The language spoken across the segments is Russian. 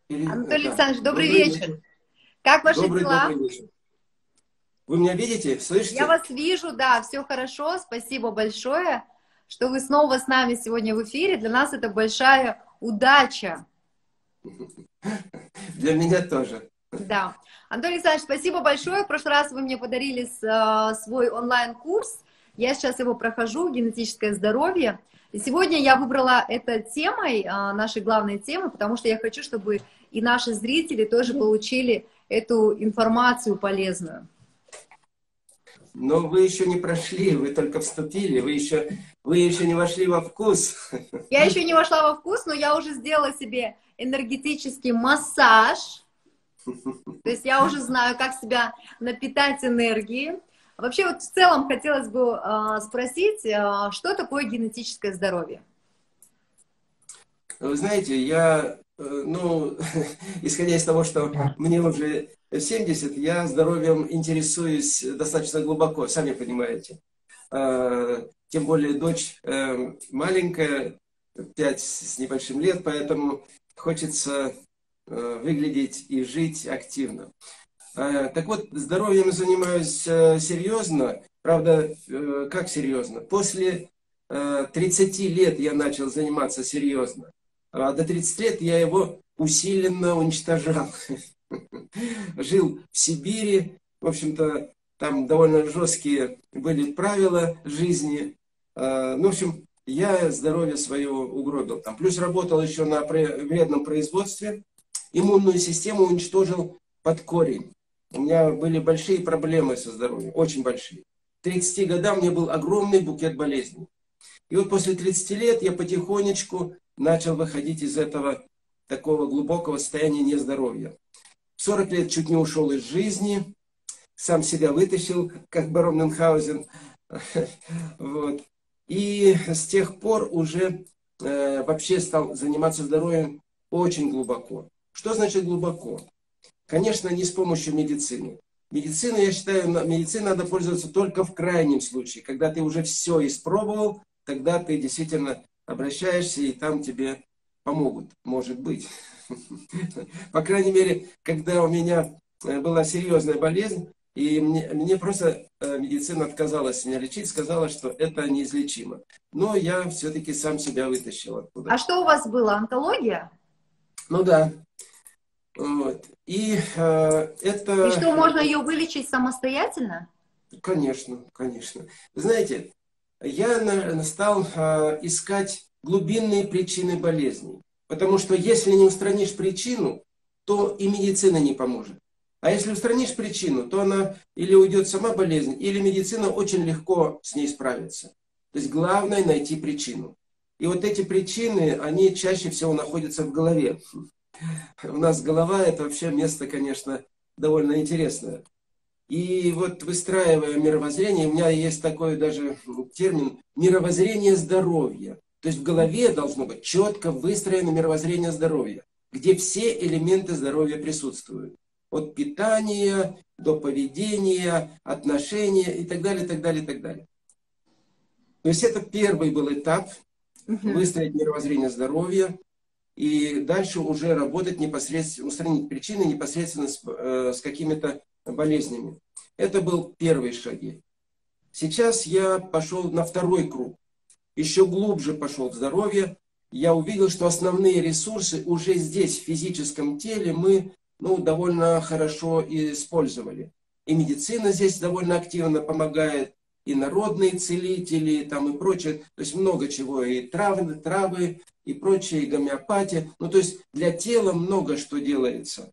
Анатолий Да. Александрович, добрый Добрый вечер. вечер. Как ваши Добрый дела? вечер. Вы меня видите, Я слышите? вас вижу, да, все хорошо. Спасибо большое, что вы снова с нами сегодня в эфире. Для нас это большая удача. Для меня тоже. Да. Анатолий Александрович, спасибо большое. В прошлый раз вы мне подарили свой онлайн-курс. Я сейчас его прохожу, генетическое здоровье. И сегодня я выбрала это темой, нашей главной темой, потому что я хочу, чтобы и наши зрители тоже получили эту информацию полезную. Но вы еще не прошли, вы только вступили, вы еще не вошли во вкус. Я еще не вошла во вкус, но я уже сделала себе энергетический массаж. То есть я уже знаю, как себя напитать энергией. Вообще вот в целом хотелось бы спросить, что такое генетическое здоровье? Вы знаете, я, исходя из того, что мне уже 70, я здоровьем интересуюсь достаточно глубоко, сами понимаете. Тем более дочь маленькая, 5 с небольшим лет, поэтому хочется выглядеть и жить активно. Так вот, здоровьем занимаюсь серьезно. Правда, как серьезно? После 30 лет я начал заниматься серьезно. А до 30 лет я его усиленно уничтожал. Жил в Сибири. В общем-то, там довольно жесткие были правила жизни. В общем, я здоровье свое угробил. Там. Плюс работал еще на вредном производстве. Иммунную систему уничтожил под корень. У меня были большие проблемы со здоровьем, очень большие. К 30 годам у меня был огромный букет болезней. И вот после 30 лет я потихонечку начал выходить из этого такого глубокого состояния нездоровья. В 40 лет чуть не ушел из жизни, сам себя вытащил, как барон Мюнхгаузен. Вот. И с тех пор уже вообще стал заниматься здоровьем очень глубоко. Что значит глубоко? Конечно, не с помощью медицины. Медицина, я считаю, медициной надо пользоваться только в крайнем случае. Когда ты уже все испробовал, тогда ты действительно обращаешься, и там тебе помогут, может быть. По крайней мере, когда у меня была серьезная болезнь, и мне просто медицина отказалась меня лечить, сказала, что это неизлечимо. Но я все-таки сам себя вытащил оттуда. А что у вас было, онкология? Ну да. Вот. И И что, это... можно ее вылечить самостоятельно? Конечно, конечно. Вы знаете, я стал искать глубинные причины болезней. Потому что если не устранишь причину, то и медицина не поможет. А если устранишь причину, то она или уйдет сама болезнь, или медицина очень легко с ней справится. То есть главное найти причину. И вот эти причины, они чаще всего находятся в голове. У нас голова – это вообще место, конечно, довольно интересное. И вот выстраивая мировоззрение, у меня есть такой даже термин «мировоззрение здоровья». То есть в голове должно быть четко выстроено мировоззрение здоровья, где все элементы здоровья присутствуют. От питания до поведения, отношения и так далее, так далее, так далее. То есть это первый был этап – выстроить мировоззрение здоровья. И дальше уже работать непосредственно, устранить причины непосредственно с какими-то болезнями. Это был первый шаги. Сейчас я пошел на второй круг. Еще глубже пошел в здоровье. Я увидел, что основные ресурсы уже здесь, в физическом теле, мы довольно хорошо использовали. И медицина здесь довольно активно помогает, и народные целители, там и прочее. То есть много чего, и травы, и прочее, и гомеопатия. То есть для тела много что делается.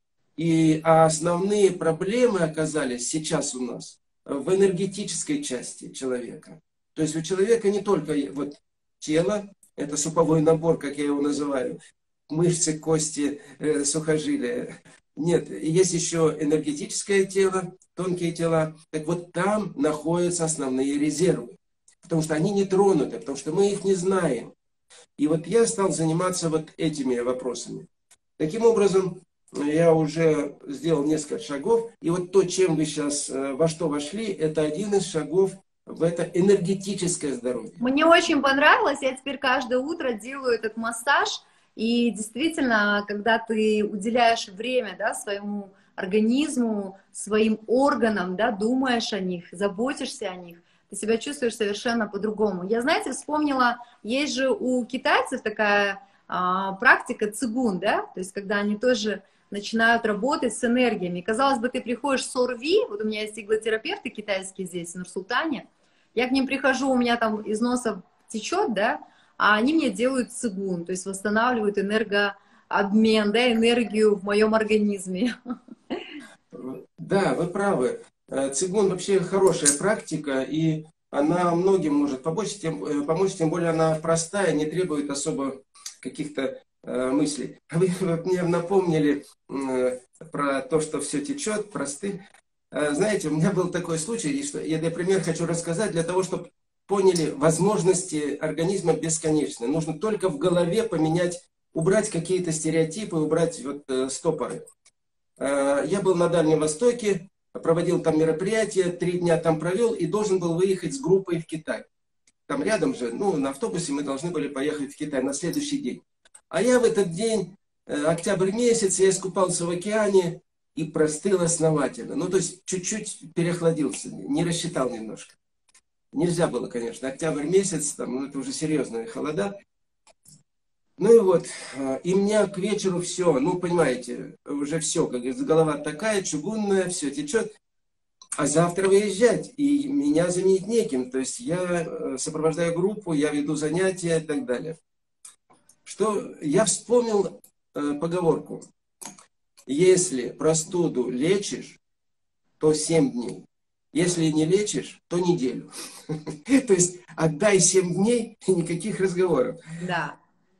А основные проблемы оказались сейчас у нас в энергетической части человека. То есть у человека не только вот тело, это суповой набор, как я его называю, мышцы, кости, сухожилия. Нет, есть еще энергетическое тело, тонкие тела. Так вот там находятся основные резервы. Потому что они не тронуты, потому что мы их не знаем. И вот я стал заниматься вот этими вопросами. Таким образом, я уже сделал несколько шагов. И вот то, чем вы сейчас во что вошли, это один из шагов в это энергетическое здоровье. Мне очень понравилось. Я теперь каждое утро делаю этот массаж. И действительно, когда ты уделяешь время, да, своему организму, своим органам, да, думаешь о них, заботишься о них, ты себя чувствуешь совершенно по-другому. Я, знаете, вспомнила, есть же у китайцев такая практика цигун, да, то есть когда они тоже начинают работать с энергиями. Казалось бы, ты приходишь с ОРВИ, вот у меня есть иглотерапевты китайские здесь, в Нур-Султане, я к ним прихожу, у меня там из носа течет, да, а они мне делают цигун, то есть восстанавливают энергообмен, да, энергию в моем организме. Да, вы правы. Цигун вообще хорошая практика, и она многим может помочь, тем более она простая, не требует особо каких-то мыслей. А вы вот мне напомнили про то, что все течет, просты. Знаете, у меня был такой случай, и что я, например, хочу рассказать для того, чтобы поняли, возможности организма бесконечны. Нужно только в голове поменять, убрать какие-то стереотипы, убрать вот, стопоры. Я был на Дальнем Востоке, проводил там мероприятие, 3 дня там провел и должен был выехать с группой в Китай. Там рядом же, ну, на автобусе мы должны были поехать в Китай на следующий день. А я в этот день, октябрь месяц, я искупался в океане и простыл основательно. Ну, то есть чуть-чуть переохладился, не рассчитал немножко. Нельзя было, конечно, октябрь месяц, там, ну, это уже серьезные холода. Ну и вот, и мне к вечеру все, ну, понимаете, уже все, как говорится, голова такая, чугунная, все течет. А завтра выезжать, и меня заменить неким. То есть я сопровождаю группу, я веду занятия и так далее. Что я вспомнил поговорку. Если простуду лечишь, то 7 дней. Если не лечишь, то неделю. То есть отдай 7 дней и никаких разговоров. Да.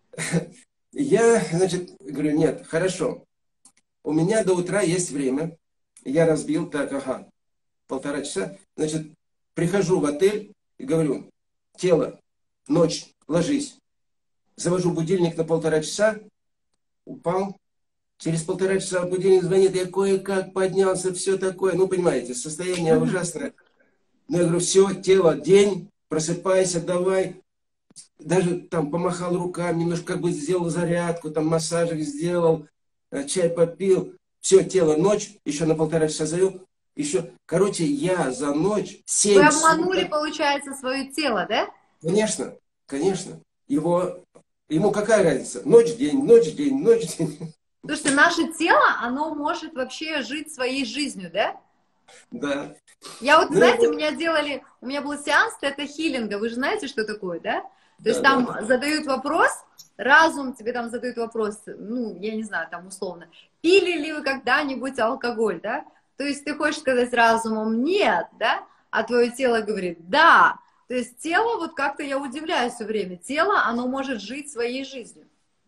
Я, значит, говорю, нет, хорошо. У меня до утра есть время. Я разбил, так, ага, 1,5 часа. Значит, прихожу в отель и говорю, тело, ночь, ложись. Завожу будильник на 1,5 часа, упал. Через 1,5 часа будильник звонит, я кое-как поднялся, все такое. Ну, понимаете, состояние ужасное. Но я говорю, все, тело, день, просыпайся, давай. Даже там помахал руками, немножко как бы сделал зарядку, там массажик сделал, чай попил. Все, тело, ночь, еще на 1,5 часа завел. Еще, короче, я за ночь 7 Вы обманули, суток. получается, свое тело, да? Конечно, конечно. Ему какая разница? Ночь, день, ночь, день, ночь, день. Слушайте, наше тело, оно может вообще жить своей жизнью, да? Да. Я вот, Ну, знаете, у меня был сеанс тета-хиллинга, вы же знаете, что такое, да? То есть да, там да. задают вопрос, разум тебе там задают вопрос, ну, я не знаю, там условно, пили ли вы когда-нибудь алкоголь, да? То есть ты хочешь сказать разумом нет, да? А твое тело говорит да. То есть тело, вот как-то я удивляюсь все время, тело, оно может жить своей жизнью.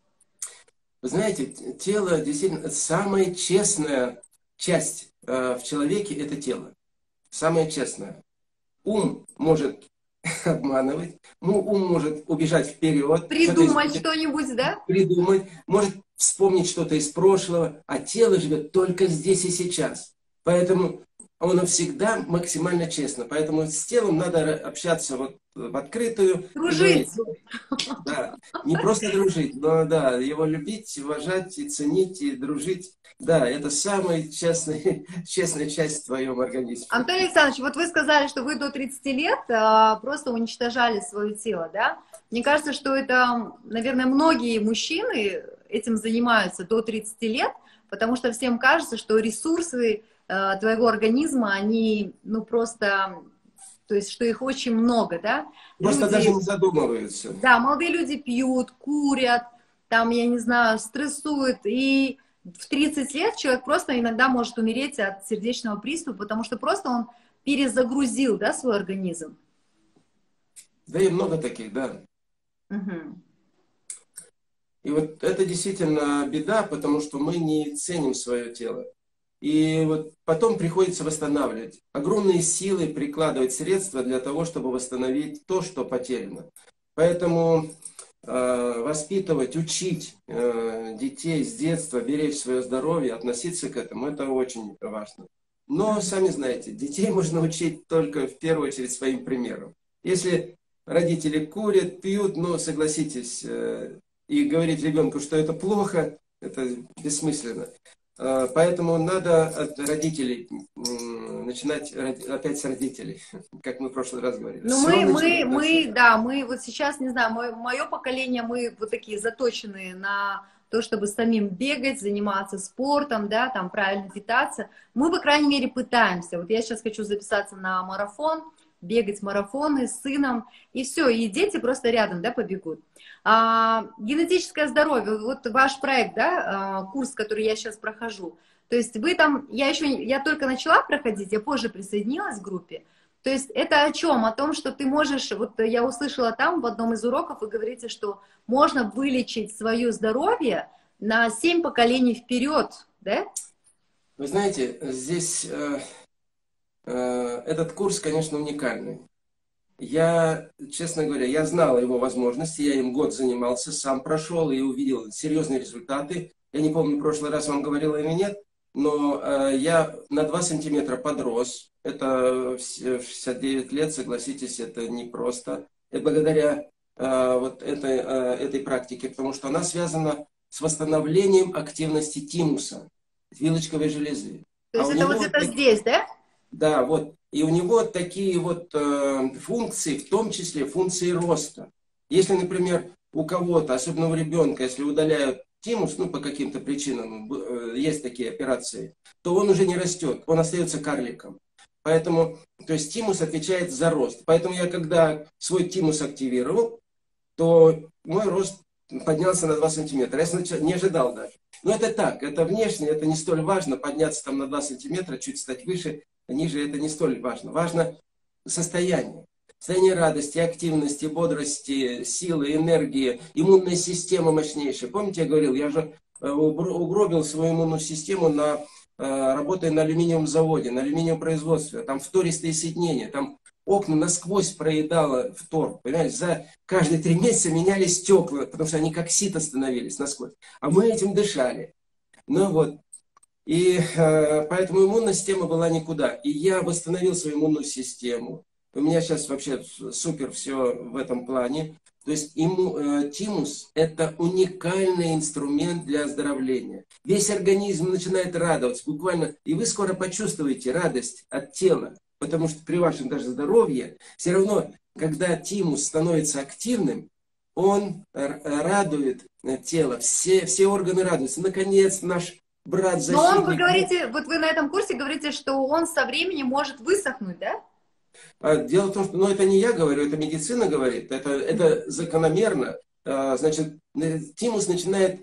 Вы знаете, тело действительно самая честная часть в человеке – это тело. Самое честное. Ум может обманывать, ум может убежать вперед, Придумать что-нибудь, да? придумать, может вспомнить что-то из прошлого, а тело живет только здесь и сейчас. Поэтому оно всегда максимально честно. Поэтому с телом надо общаться вот в открытую и Дружить. говорить, да, не просто дружить, но да, его любить, уважать и ценить, и дружить. Да, это самая честная часть в твоем организме. Антон Александрович, вот вы сказали, что вы до 30 лет просто уничтожали свое тело, да? Мне кажется, что это, наверное, многие мужчины этим занимаются до 30 лет, потому что всем кажется, что ресурсы твоего организма, они, ну, просто, то есть, что их очень много, да? Просто Люди, даже не задумываются. да, молодые люди пьют, курят, там, я не знаю, стрессуют, и в 30 лет человек просто иногда может умереть от сердечного приступа, потому что просто он перезагрузил, да, свой организм. Да и много таких, да. Угу. И вот это действительно беда, потому что мы не ценим свое тело. И вот потом приходится восстанавливать. Огромные силы прикладывать средства для того, чтобы восстановить то, что потеряно. Поэтому воспитывать, учить детей с детства, беречь свое здоровье, относиться к этому, это очень важно. Но, сами знаете, детей можно учить только в первую очередь своим примером. Если родители курят, пьют, ну, согласитесь, и говорить ребенку, что это плохо, это бессмысленно. Поэтому надо от родителей начинать опять с родителей, как мы в прошлый раз говорили. Ну, мы вот сейчас, не знаю, мое поколение, мы вот такие заточенные на то, чтобы самим бегать, заниматься спортом, да, там правильно питаться. Мы, по крайней мере, пытаемся. Вот я сейчас хочу записаться на марафон, бегать марафоны с сыном, и все, и дети просто рядом, да, побегут. Генетическое здоровье, вот ваш проект, да, курс, который я сейчас прохожу, то есть вы там, я только начала проходить, я позже присоединилась к группе, то есть это о чем? О том, что ты можешь, вот я услышала там в одном из уроков, вы говорите, что можно вылечить свое здоровье на 7 поколений вперед, да? Вы знаете, здесь этот курс, конечно, уникальный. Я, честно говоря, я знал о его возможности, я им год занимался, сам прошел и увидел серьезные результаты. Я не помню, в прошлый раз вам говорил или нет, но я на 2 сантиметра подрос. Это в 69 лет, согласитесь, это непросто. И благодаря вот этой практике, потому что она связана с восстановлением активности тимуса, вилочковой железы. То есть это вот где-то здесь, да? Да, вот. И у него такие вот функции, в том числе функции роста. Если, например, у кого-то, особенно у ребенка, если удаляют тимус, ну, по каким-то причинам, есть такие операции, то он уже не растет, он остается карликом. Поэтому, то есть тимус отвечает за рост. Поэтому я, когда свой тимус активировал, то мой рост поднялся на 2 сантиметра. Я сначала не ожидал даже. Но это так, это внешне, это не столь важно, подняться там на 2 сантиметра, чуть стать выше, ниже, это не столь важно. Важно состояние. Состояние радости, активности, бодрости, силы, энергии, иммунная система мощнейшая. Помните, я говорил, я же угробил свою иммунную систему, работая на алюминиевом заводе, на алюминиевом производстве. Там втористые соединения, там окна насквозь проедало фтор. Понимаете, за каждые 3 месяца менялись стекла, потому что они как сито становились насквозь. А мы этим дышали. Ну вот. И поэтому иммунная система была никуда. И я восстановил свою иммунную систему. У меня сейчас вообще супер все в этом плане. То есть тимус – это уникальный инструмент для оздоровления. Весь организм начинает радоваться буквально. И вы скоро почувствуете радость от тела. Потому что при вашем даже здоровье, все равно, когда тимус становится активным, он радует тело. Все органы радуются. Наконец, наш брат-защитник. Но вы говорите, вот вы на этом курсе говорите, что он со временем может высохнуть, да? Дело в том, что, это не я говорю, это медицина говорит, это закономерно. Значит, тимус начинает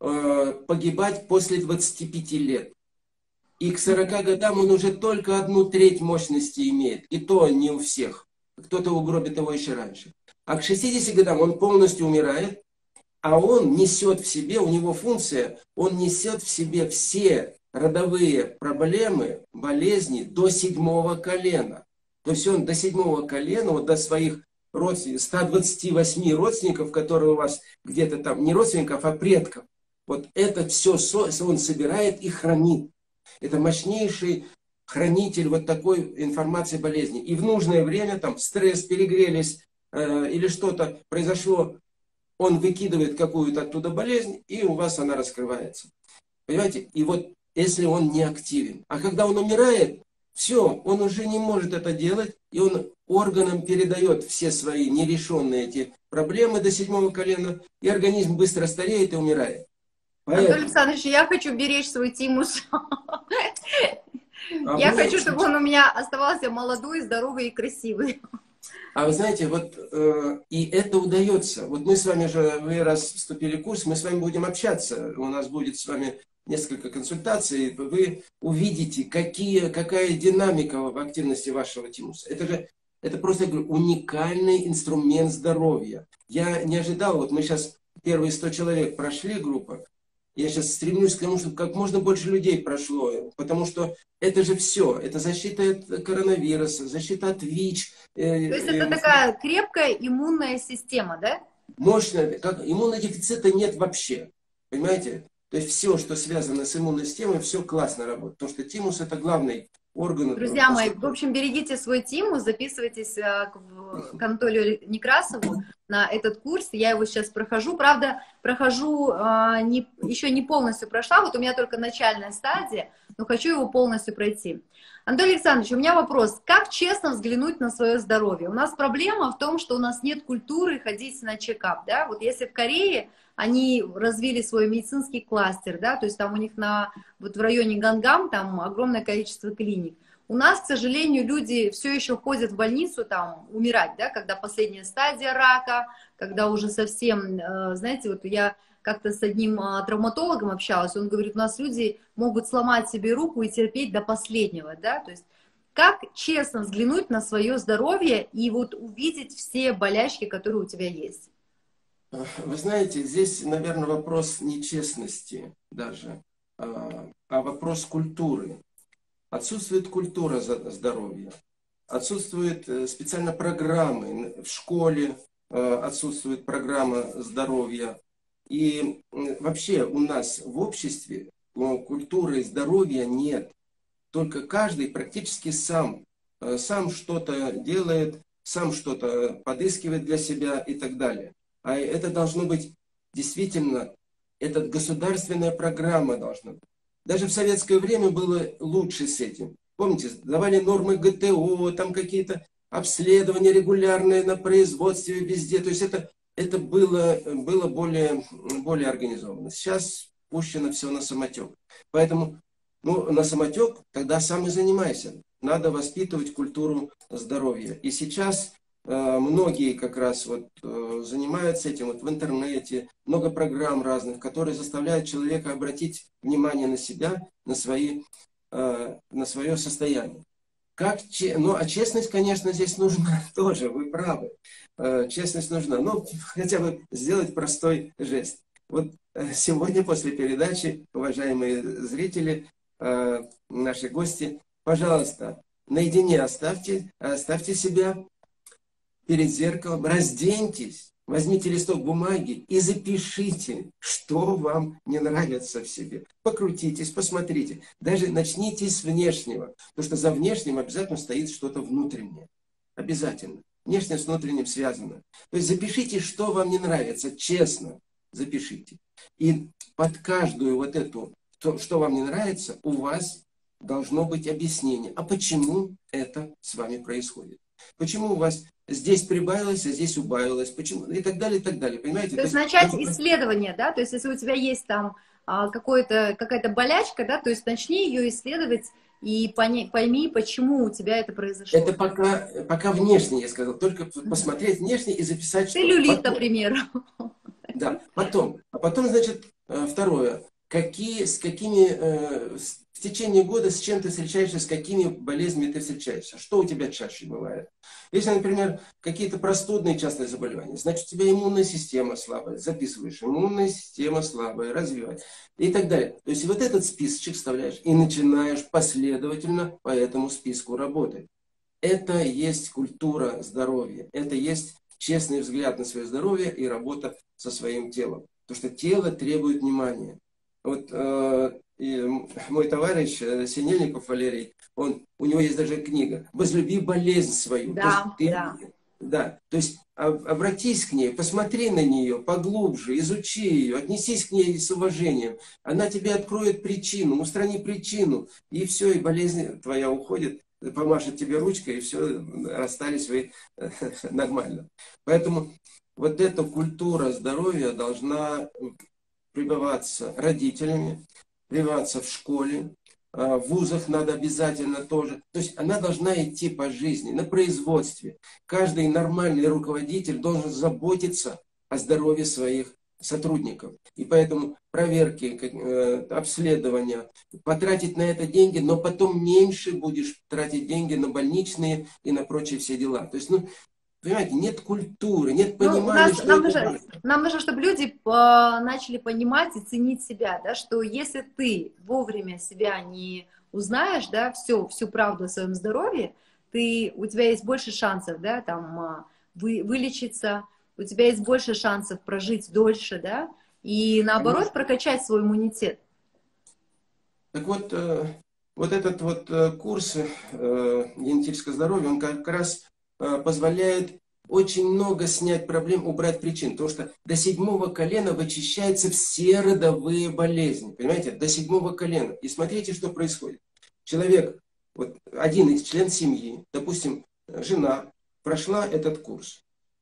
погибать после 25 лет. И к 40 годам он уже только 1/3 мощности имеет. И то не у всех. Кто-то угробит его еще раньше. А к 60 годам он полностью умирает. А он несет в себе, у него функция, он несет в себе все родовые проблемы, болезни до 7-го колена. То есть он до 7-го колена, вот до своих родственников, 128 родственников, которые у вас где-то там, не родственников, а предков. Вот это все он собирает и хранит. Это мощнейший хранитель вот такой информации болезни. И в нужное время, там, стресс, перегрелись или что-то произошло, он выкидывает какую-то оттуда болезнь, и у вас она раскрывается. Понимаете? И вот если он не активен. А когда он умирает, все, он уже не может это делать, и он органам передает все свои нерешенные эти проблемы до 7-го колена, и организм быстро стареет и умирает. Поэтому... Анатолий Александрович, я хочу беречь свой тимус. Я хочу, чтобы он у меня оставался молодой, здоровый и красивый. А вы знаете, вот и это удается. Вот мы с вами же, вы раз вступили в курс, мы с вами будем общаться. У нас будет с вами несколько консультаций. Вы увидите, какая динамика в активности вашего тимуса. Это просто, я говорю, уникальный инструмент здоровья. Я не ожидал, вот мы сейчас первые 100 человек прошли, группа. Я сейчас стремлюсь к тому, чтобы как можно больше людей прошло, потому что это же все. Это защита от коронавируса, защита от ВИЧ. То есть это такая крепкая иммунная система, да? Мощная. Иммунодефицита нет вообще. Понимаете? То есть все, что связано с иммунной системой, все классно работает. Потому что тимус это главный органы. Друзья мои, в общем, берегите свой тимус, записывайтесь к Анатолию Некрасову на этот курс. Я его сейчас прохожу. Правда, прохожу, еще не полностью прошла, вот у меня только начальная стадия, но хочу его полностью пройти. Анатолий Александрович, у меня вопрос. Как честно взглянуть на свое здоровье? У нас проблема в том, что у нас нет культуры ходить на чекап, да? Вот если в Корее они развили свой медицинский кластер, да, то есть там у них вот в районе Гангам там огромное количество клиник. У нас, к сожалению, люди все еще ходят в больницу там умирать, да, когда последняя стадия рака, когда уже совсем, знаете, вот я как-то с одним травматологом общалась, он говорит, у нас люди могут сломать себе руку и терпеть до последнего, да, то есть как честно взглянуть на свое здоровье и вот увидеть все болячки, которые у тебя есть? Вы знаете, здесь, наверное, вопрос не честности даже, а вопрос культуры. Отсутствует культура здоровья, отсутствуют специально программы в школе, отсутствует программа здоровья. И вообще у нас в обществе культуры здоровья нет. Только каждый практически сам что-то делает, сам что-то подыскивает для себя и так далее. А это должно быть действительно, это государственная программа должна быть. Даже в советское время было лучше с этим. Помните, давали нормы ГТО, там какие-то обследования регулярные на производстве везде. То есть это было более организовано. Сейчас пущено все на самотек. Поэтому на самотек тогда сам и занимайся. Надо воспитывать культуру здоровья. И сейчас многие как раз вот занимаются этим вот в интернете, много программ разных, которые заставляют человека обратить внимание на себя, на свое состояние. А честность, конечно, здесь нужна тоже, вы правы. Честность нужна. Ну, хотя бы сделать простой жест. Вот сегодня после передачи, уважаемые зрители, наши гости, пожалуйста, наедине оставьте себя перед зеркалом, разденьтесь, возьмите листок бумаги и запишите, что вам не нравится в себе. Покрутитесь, посмотрите. Даже начните с внешнего, потому что за внешним обязательно стоит что-то внутреннее. Обязательно. Внешнее с внутренним связано. То есть запишите, что вам не нравится, честно запишите. И под каждую вот эту, что вам не нравится, у вас должно быть объяснение. А почему это с вами происходит? Почему у вас здесь прибавилось, а здесь убавилось? Почему? И так далее, и так далее. Понимаете? То есть начать исследование, да? То есть если у тебя есть там какая-то болячка, да, то есть начни ее исследовать и пойми, почему у тебя это произошло. Это пока внешне, я сказал. Только посмотреть внешне и записать, что... Целлюлит, например. Да, потом. А потом, значит, второе. В течение года с чем ты встречаешься, с какими болезнями ты встречаешься? Что у тебя чаще бывает? Если, например, какие-то простудные частые заболевания, значит, у тебя иммунная система слабая. Записываешь, иммунная система слабая, развивай. И так далее. То есть вот этот списочек вставляешь и начинаешь последовательно по этому списку работать. Это есть культура здоровья. Это есть честный взгляд на свое здоровье и работа со своим телом. Потому что тело требует внимания. Вот и мой товарищ Синельников Валерий, у него есть даже книга «Возлюби болезнь свою». Да, да. То есть обратись к ней, посмотри на нее поглубже, изучи ее, отнесись к ней с уважением. Она тебе откроет причину, устрани причину, и все, и болезнь твоя уходит, помашет тебе ручкой, и все, расстались вы нормально. Поэтому вот эта культура здоровья должна прививаться родителями, прививаться в школе, в вузах надо обязательно тоже. То есть она должна идти по жизни, на производстве. Каждый нормальный руководитель должен заботиться о здоровье своих сотрудников. И поэтому проверки, обследования, потратить на это деньги, но потом меньше будешь тратить деньги на больничные и на прочие все дела. То есть, понимаете, нет культуры, нет понимания, нам нужно, чтобы люди начали понимать и ценить себя, да, что если ты вовремя себя не узнаешь, да, всю правду о своем здоровье, у тебя есть больше шансов, да, там, вылечиться, у тебя есть больше шансов прожить дольше, да, и наоборот прокачать свой иммунитет. Так вот, вот этот вот курс генетического здоровья, он как раз позволяет очень много снять проблем, убрать причин. Потому что до 7-го колена вычищаются все родовые болезни. Понимаете? До 7-го колена. И смотрите, что происходит. Человек, вот один из член семьи, допустим, жена, прошла этот курс.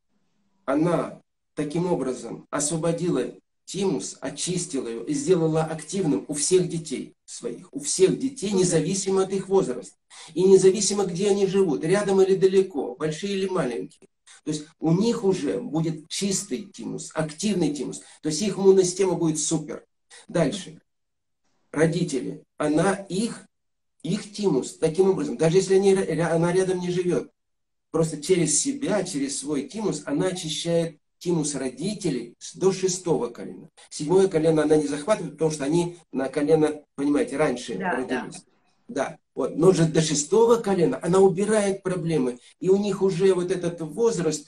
Она таким образом освободила тимус, очистила ее и сделала активным у всех детей своих. У всех детей, независимо от их возраста. И независимо, где они живут, рядом или далеко, большие или маленькие. То есть у них уже будет чистый тимус, активный тимус. То есть их иммунная система будет супер. Дальше. Родители. Их тимус таким образом, даже если она рядом не живет, просто через себя, через свой тимус, она очищает тимус родителей до 6-го колена. 7-е колено она не захватывает, потому что они на колено, понимаете, раньше родились. Да. Вот. Но же до 6-го колена она убирает проблемы. И у них уже вот этот возраст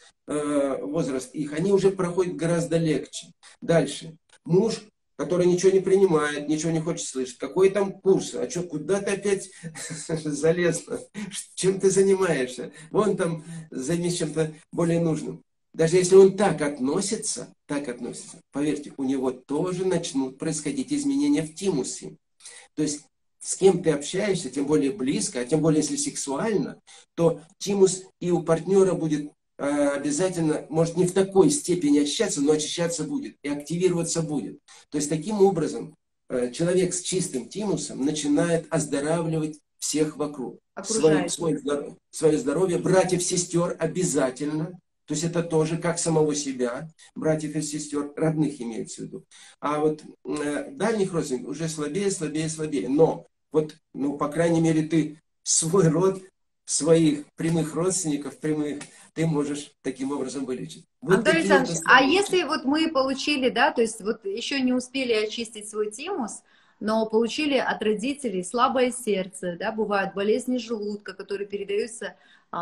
их, они уже проходят гораздо легче. Дальше. Муж, который ничего не принимает, ничего не хочет слышать. Какой там курс? А что, куда ты опять залез? Чем ты занимаешься? Вон там займись чем-то более нужным. Даже если он так относится, поверьте, у него тоже начнут происходить изменения в тимусе. То есть с кем ты общаешься, тем более близко, а тем более если сексуально, то тимус и у партнера будет обязательно, может не в такой степени очищаться, но очищаться будет и активироваться будет. То есть таким образом человек с чистым тимусом начинает оздоравливать всех вокруг. Свое здоровье, братьев, сестер обязательно. То есть это тоже как самого себя, братьев и сестер, родных имеется в виду. А вот дальних родственников уже слабее, слабее, слабее. Но вот, по крайней мере, ты свой род, своих прямых родственников, ты можешь таким образом вылечить. Вот Антон Александрович, а если вот мы получили, да, то есть вот еще не успели очистить свой тимус, но получили от родителей слабое сердце, да, бывают болезни желудка, которые передаются,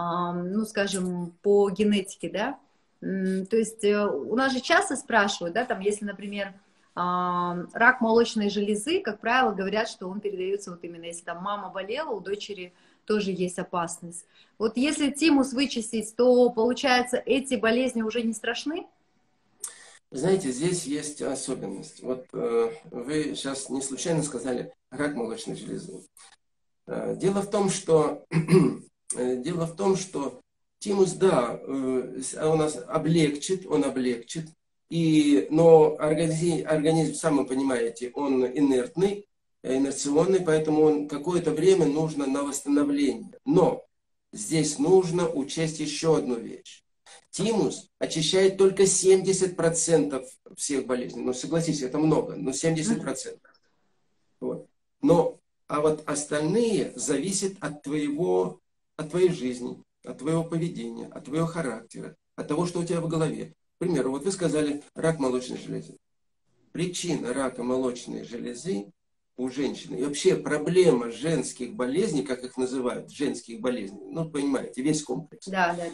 скажем, по генетике, да, то есть у нас же часто спрашивают, да, там, если, например, рак молочной железы, как правило, говорят, что он передается вот именно, если там мама болела, у дочери тоже есть опасность. Вот если тимус вычистить, то, получается, эти болезни уже не страшны? Знаете, здесь есть особенность. Вот вы сейчас не случайно сказали рак молочной железы. Дело в том, что тимус, да, он нас облегчит, но организм, сам вы понимаете, он инерционный, поэтому он какое-то время нужно на восстановление. Но здесь нужно учесть еще одну вещь. Тимус очищает только 70% всех болезней. Ну, согласитесь, это много, но 70%. Вот. А вот остальные зависят от твоей жизни, от твоего поведения, от твоего характера, от того, что у тебя в голове. К примеру, вот вы сказали рак молочной железы. Причина рака молочной железы у женщины, и вообще проблема женских болезней, как их называют, женских болезней, понимаете, весь комплекс.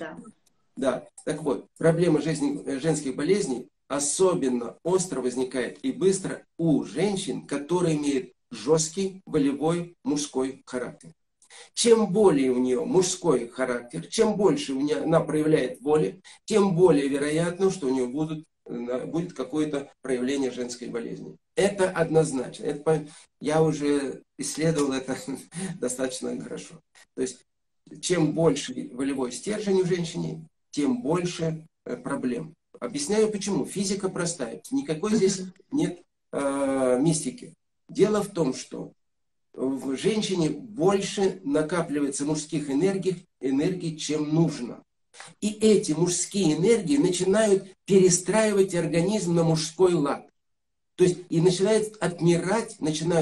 Да, так вот, проблема женских болезней особенно остро возникает и быстро у женщин, которые имеют жесткий, волевой, мужской характер. Чем более у нее мужской характер, чем больше она проявляет воли, тем более вероятно, что у нее будет какое-то проявление женской болезни. Это однозначно. Я уже исследовал это достаточно хорошо. То есть, чем больше волевой стержень у женщины, тем больше проблем. Объясняю почему. Физика простая. Никакой здесь нет мистики. Дело в том, что в женщине больше накапливается мужских энергий, чем нужно. И эти мужские энергии начинают перестраивать организм на мужской лад. То есть и начинают отмирать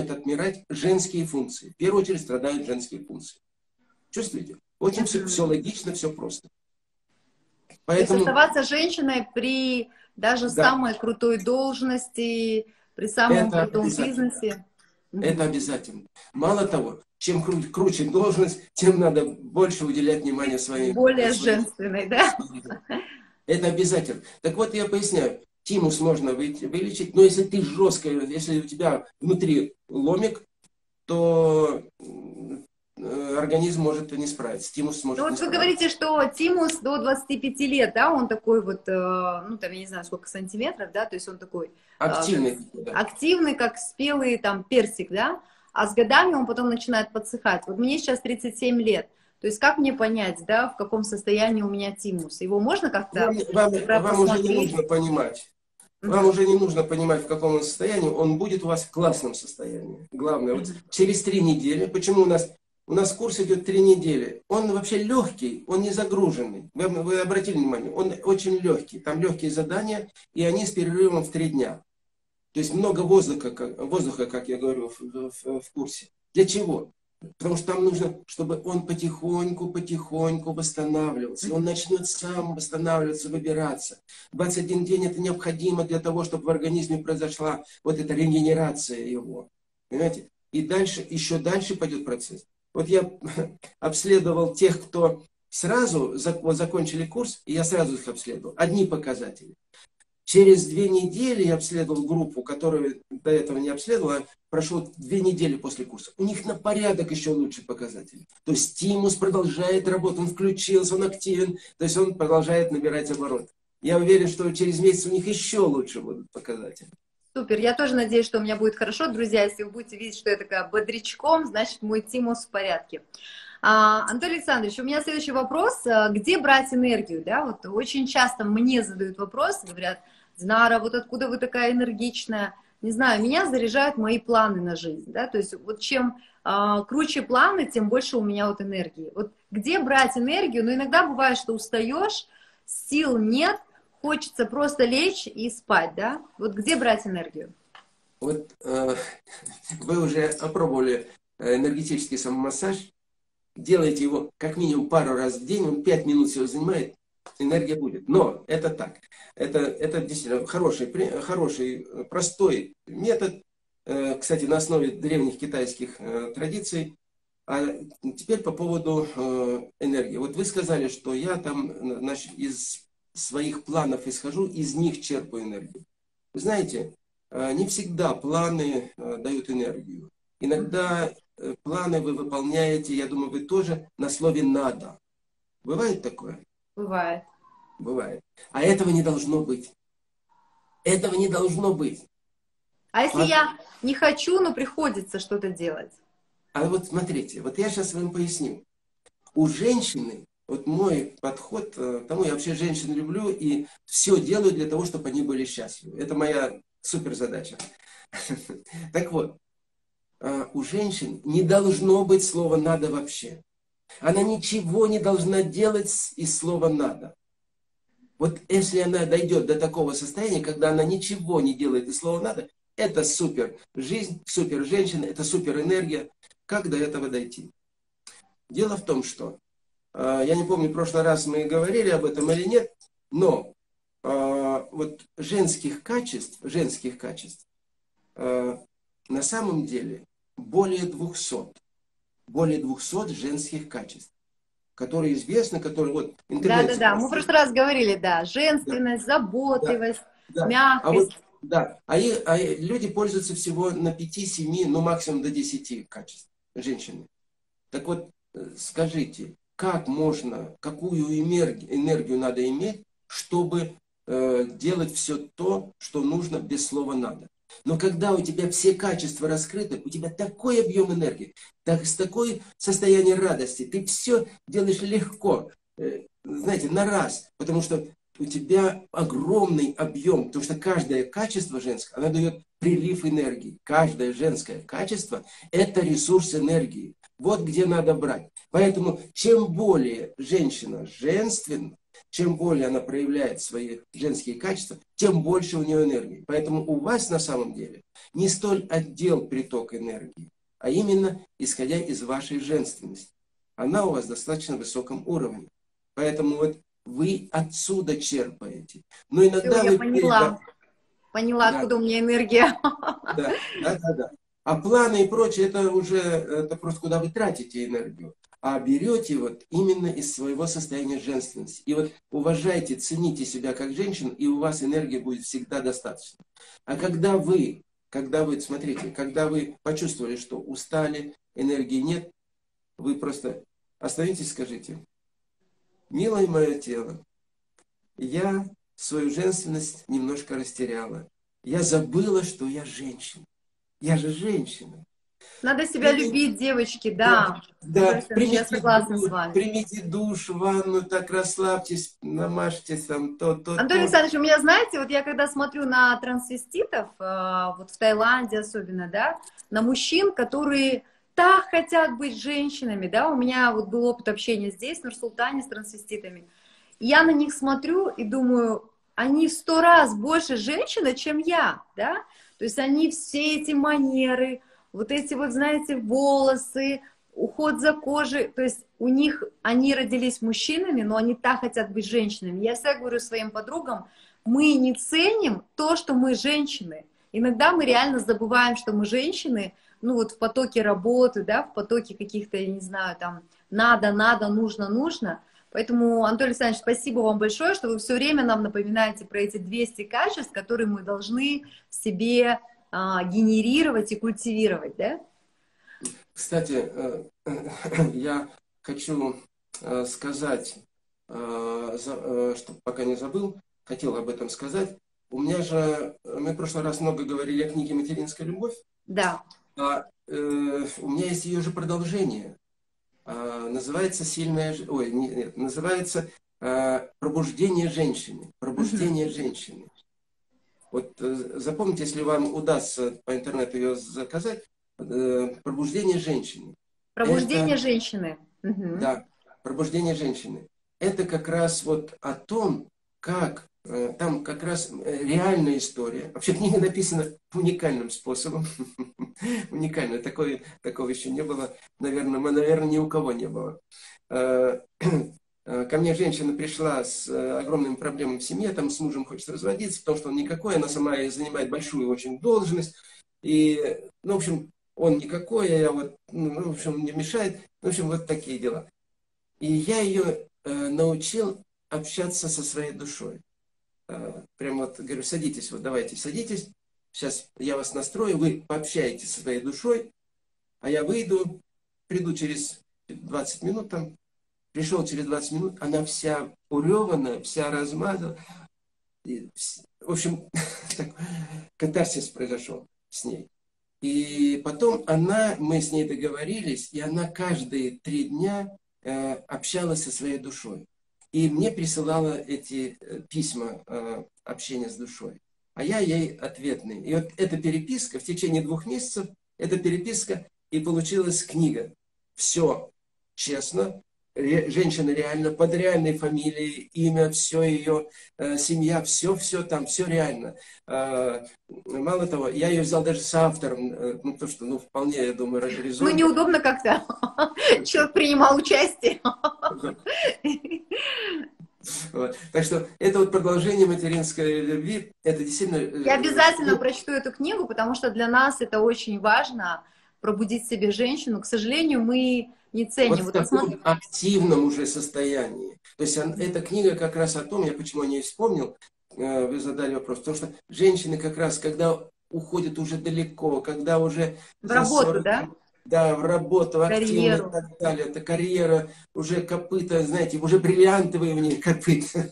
женские функции. В первую очередь страдают женские функции. Чувствуете? Очень все логично, все просто. Поэтому... То есть оставаться женщиной при даже самой крутой должности, при самом крутом бизнесе. Это обязательно. Мало того, чем круче должность, тем надо больше уделять внимание своим... Более женственной, да? Это обязательно. Так вот, я поясняю. Тимус можно вылечить, но если у тебя внутри ломик, то организм может не справиться, тимус Ну может не вот вы справиться. говорите, что тимус до 25 лет, да, он такой вот, ну там, я не знаю, сколько сантиметров, да, то есть он такой Активный, да. активный, как спелый там персик, да, а с годами он потом начинает подсыхать. Вот мне сейчас 37 лет, то есть как мне понять, да, в каком состоянии у меня тимус? Его можно как-то Вам уже не посмотреть? нужно понимать. Вам Мгм. уже не нужно понимать, в каком он состоянии, он будет у вас в классном состоянии. Главное, вот Мгм. через 3 недели, почему у нас курс идет 3 недели, он вообще легкий, он не загруженный. Вы обратили внимание, он очень легкий, там легкие задания, и они с перерывом в 3 дня. То есть много воздуха, как я говорю в курсе. Для чего? Потому что там нужно, чтобы он потихоньку восстанавливался. И он начнет сам восстанавливаться, выбираться. 21 день это необходимо для того, чтобы в организме произошла вот эта регенерация его. Понимаете? И дальше, еще дальше пойдет процесс. Вот я обследовал тех, кто сразу закончили курс, и я сразу их обследовал. Одни показатели. Через 2 недели я обследовал группу, которую до этого не обследовала, прошло 2 недели после курса. У них на порядок еще лучше показатели. То есть стимус продолжает работать, он включился, он активен, то есть он продолжает набирать обороты. Я уверен, что через месяц у них еще лучше будут показатели. Супер, я тоже надеюсь, что у меня будет хорошо, друзья. Если вы будете видеть, что я такая бодрячком, значит мой тимус в порядке. Анатолий Александрович, у меня следующий вопрос. Где брать энергию? Да? Вот очень часто мне задают вопрос, говорят: Динара, вот откуда вы такая энергичная? Не знаю, меня заряжают мои планы на жизнь. Да? То есть вот чем круче планы, тем больше у меня вот энергии. Вот где брать энергию? Но иногда бывает, что устаешь, сил нет, хочется просто лечь и спать, да? Вот где брать энергию? Вот вы уже опробовали энергетический самомассаж, делайте его как минимум пару раз в день, он 5 минут всего занимает, энергия будет. Но это так. Это действительно хороший, простой метод, кстати, на основе древних китайских традиций. А теперь по поводу энергии. Вот вы сказали, что я там из своих планов исхожу, из них черпаю энергию. Вы знаете, не всегда планы дают энергию. Иногда планы вы выполняете, я думаю, вы тоже на слове «надо». Бывает такое? Бывает. Бывает. А этого не должно быть. Этого не должно быть. А если я не хочу, но приходится что-то делать? А вот смотрите, вот я сейчас вам поясню. У женщины, вот мой подход к тому, я вообще женщин люблю и все делаю для того, чтобы они были счастливы. Это моя суперзадача. Так вот, у женщин не должно быть слова «надо» вообще. Она ничего не должна делать из слова «надо». Вот если она дойдет до такого состояния, когда она ничего не делает из слова «надо», это супер жизнь, супер женщина, это супер энергия. Как до этого дойти? Дело в том, что, я не помню, в прошлый раз мы говорили об этом или нет, но вот женских качеств на самом деле более 200 женских качеств, которые известны, которые вот интернет Да-да-да, мы в спросил. прошлый раз говорили, да, Да, женственность, да, заботливость, да. А вот, мягкость. да, люди пользуются всего на 5-7, ну максимум до 10 качеств женщины. Так вот, скажите, какую энергию надо иметь, чтобы делать все то, что нужно без слова «надо». Но когда у тебя все качества раскрыты, у тебя такой объем энергии, с такой состояние радости, ты все делаешь легко, знаете, на раз, потому что у тебя огромный объем, потому что каждое качество женское, оно дает прилив энергии. Каждое женское качество – это ресурс энергии. Вот где надо брать. Поэтому чем более женщина женственна, чем более она проявляет свои женские качества, тем больше у нее энергии. Поэтому у вас на самом деле не столь отдел приток энергии, а именно исходя из вашей женственности. Она у вас достаточно высоком уровне. Поэтому вот вы отсюда черпаете. Но Все, иногда я вы поняла, да, откуда у меня энергия. да. А планы и прочее, это просто куда вы тратите энергию. А берете вот именно из своего состояния женственности. И вот уважайте, цените себя как женщину, и у вас энергии будет всегда достаточно. А смотрите, когда вы почувствовали, что устали, энергии нет, вы просто остановитесь, скажите: милое мое тело, я свою женственность немножко растеряла. Я забыла, что я женщина. Я же женщина. Надо себя любить, девочки, Да, да. Анатолий да, Александрович, я согласна с вами. примите душ, ванну, так расслабьтесь, намажьтесь там Анатолий то. Александрович, у меня, знаете, вот я когда смотрю на трансвеститов, вот в Таиланде особенно, да, на мужчин, которые так хотят быть женщинами, да, у меня вот был опыт общения здесь, в Нур-Султане, с трансвеститами, и я на них смотрю и думаю, они в 100 раз больше женщины, чем я, да, то есть они все эти манеры, вот эти вот, знаете, волосы, уход за кожей, то есть у них, они родились мужчинами, но они так хотят быть женщинами. Я всегда говорю своим подругам, мы не ценим то, что мы женщины. Иногда мы реально забываем, что мы женщины, ну вот в потоке работы, да, в потоке каких-то, я не знаю, там, надо, нужно. Поэтому, Анатолий Александрович, спасибо вам большое, что вы все время нам напоминаете про эти 200 качеств, которые мы должны в себе генерировать и культивировать, да? Кстати, я хочу сказать, что пока не забыл, хотел об этом сказать. У меня же, мы в прошлый раз много говорили о книге «Материнская любовь». Да. У меня есть ее же продолжение. Называется называется «Пробуждение женщины». Пробуждение женщины. Вот запомните, если вам удастся по интернету ее заказать, «Пробуждение женщины». Пробуждение женщины. Да, «Пробуждение женщины». Это как раз вот о том, как там как раз реальная история. Вообще книга написана уникальным способом. Уникально. Такого еще не было. Наверное, ни у кого не было. Ко мне женщина пришла с огромными проблемами в семье, там с мужем хочет разводиться, потому что он никакой, она сама занимает большую очень должность. И, ну, в общем, он никакой, а я вот, ну, в общем, мне мешает. В общем, вот такие дела. И я ее научил общаться со своей душой. Прям вот говорю, садитесь, вот давайте садитесь. Сейчас я вас настрою, вы пообщаетесь со своей душой, а я приду через 20 минут там. Пришел через 20 минут, она вся уреванная, вся размазана. В общем, катарсис произошел с ней. И потом мы с ней договорились, и она каждые 3 дня общалась со своей душой. И мне присылала эти письма общения с душой. А я ей ответные. И вот эта переписка в течение 2 месяцев, эта переписка, и получилась книга. Все честно. Женщина реально, под реальной фамилией, имя, все ее, семья, все там, все реально. Мало того, я ее взял даже с автором, ну, то, что, ну, вполне, я думаю, резонно. Ну, неудобно как-то. Человек принимал участие. Так что это вот продолжение материнской любви, это действительно... Я обязательно прочту эту книгу, потому что для нас это очень важно, пробудить в себе женщину. К сожалению, мы не ценим. Вот в таком активном уже состоянии. То есть эта книга как раз о том, я почему о ней вспомнил, вы задали вопрос, потому что женщины как раз, когда уходят уже далеко, когда уже... В работу, да? Да, в работу, активно и так далее. Это карьера, уже копыта, знаете, уже бриллиантовые в ней копыта.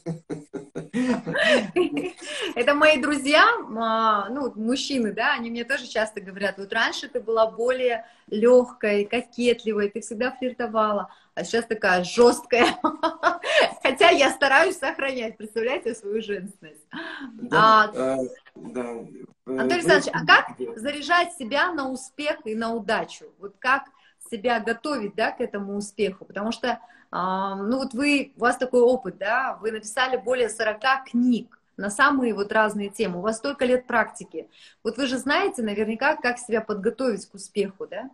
Это мои друзья, ну, мужчины, да, они мне тоже часто говорят, вот раньше ты была более легкой, кокетливой, ты всегда флиртовала, а сейчас такая жесткая. Хотя я стараюсь сохранять, представляете, свою женственность. Да, Анатолий Александрович, а как заряжать себя на успех и на удачу? Вот как себя готовить, да, к этому успеху? Потому что, ну вот у вас такой опыт, да, вы написали более 40 книг на самые вот разные темы, у вас столько лет практики. Вот вы же знаете наверняка, как себя подготовить к успеху, да?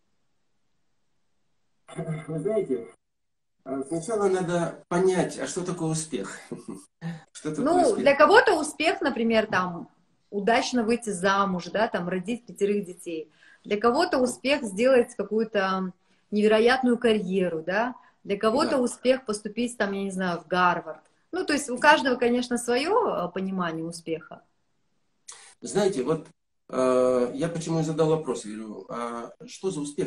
Вы знаете, сначала надо понять, а что такое успех? Ну, для кого-то успех, например, там, удачно выйти замуж, да, там, родить 5 детей. Для кого-то успех сделать какую-то невероятную карьеру, да. Для кого-то успех поступить, там, я не знаю, в Гарвард. Ну, то есть у каждого, конечно, свое понимание успеха. Знаете, вот я почему и задал вопрос, говорю, а что за успех?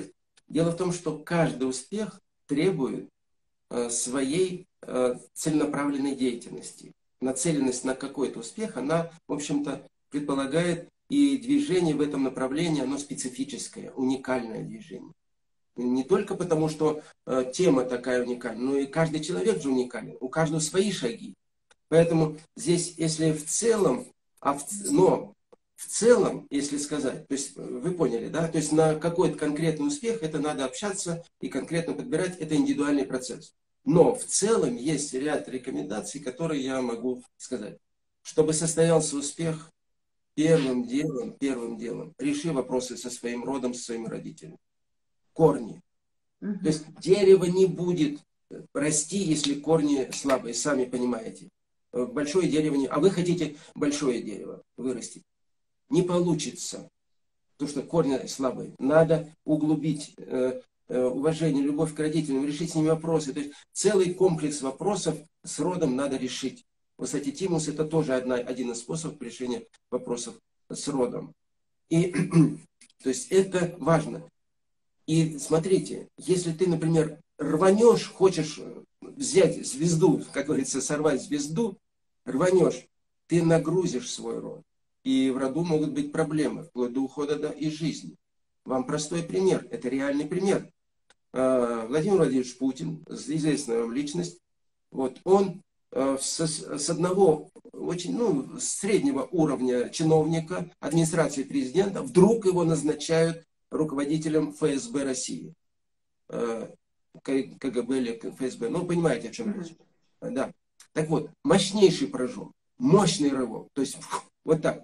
Дело в том, что каждый успех требует своей целенаправленной деятельности. Нацеленность на какой-то успех, она, в общем-то, предполагает и движение в этом направлении, оно специфическое, уникальное движение. Не только потому, что тема такая уникальная, но и каждый человек же уникален, у каждого свои шаги. Поэтому здесь, если в целом, но в целом, если сказать, то есть вы поняли, да, то есть на какой-то конкретный успех это надо общаться и конкретно подбирать, это индивидуальный процесс. Но в целом есть ряд рекомендаций, которые я могу сказать. Чтобы состоялся успех, первым делом, реши вопросы со своим родом, со своими родителями. Корни. То есть дерево не будет расти, если корни слабые, сами понимаете. Большое дерево не... А вы хотите большое дерево вырастить. Не получится, потому что корни слабые. Надо углубить уважение, любовь к родителям, решить с ними вопросы. То есть целый комплекс вопросов с родом надо решить. Вот, кстати, тимус это тоже один из способов решения вопросов с родом. И, то есть это важно. И смотрите, если ты, например, рванешь, хочешь взять звезду, как говорится, сорвать звезду, рванешь, ты нагрузишь свой род. И в роду могут быть проблемы, вплоть до ухода из жизни. Вам простой пример, это реальный пример. Владимир Владимирович Путин, известная вам личность, вот, он с одного очень среднего уровня чиновника администрации президента вдруг его назначают руководителем ФСБ России. КГБ или ФСБ. Ну, понимаете, о чем речь. Да. Так вот, мощнейший прыжок, мощный рывок. То есть, вот так.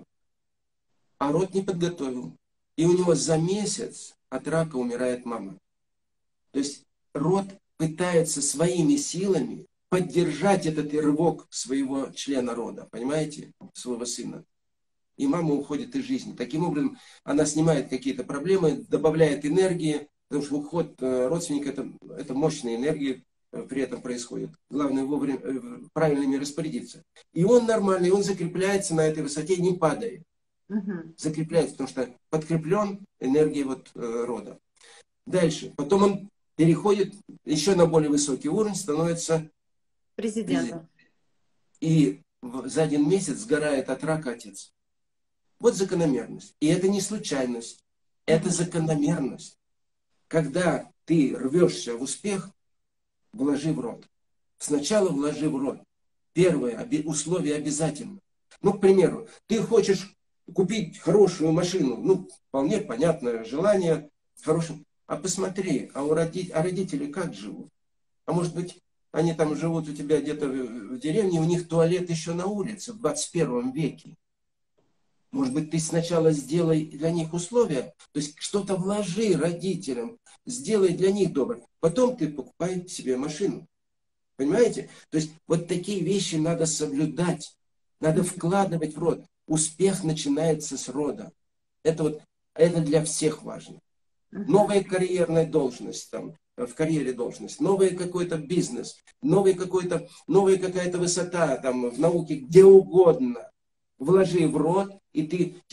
А род не подготовил. И у него за месяц от рака умирает мама. То есть, род пытается своими силами поддержать этот рывок своего члена рода. Понимаете? Своего сына. И мама уходит из жизни. Таким образом, она снимает какие-то проблемы, добавляет энергии, потому что уход родственника это мощная энергия при этом происходит. Главное вовремя правильно ими распорядиться. И он нормальный, он закрепляется на этой высоте, не падает. Закрепляется, потому что подкреплен энергией рода. Дальше. Потом он переходит еще на более высокий уровень, становится президентом. И за 1 месяц сгорает от рака отец. Вот закономерность. И это не случайность. Это закономерность. Когда ты рвешься в успех, вложи в род. Сначала вложи в род. Первое условие обязательно. Ну, к примеру, ты хочешь купить хорошую машину. Вполне понятное желание. А посмотри, а родители как живут? А может быть, они там живут у тебя где-то в деревне, у них туалет еще на улице в 21 веке. Может быть, ты сначала сделай для них условия, то есть что-то вложи родителям, сделай для них добро. Потом ты покупай себе машину. Понимаете? То есть вот такие вещи надо соблюдать, надо вкладывать в род. Успех начинается с рода. Это для всех важно. Новая карьерная должность, в карьере должность, новый какой-то бизнес, новая какая-то высота в науке, где угодно. Вложи в род, и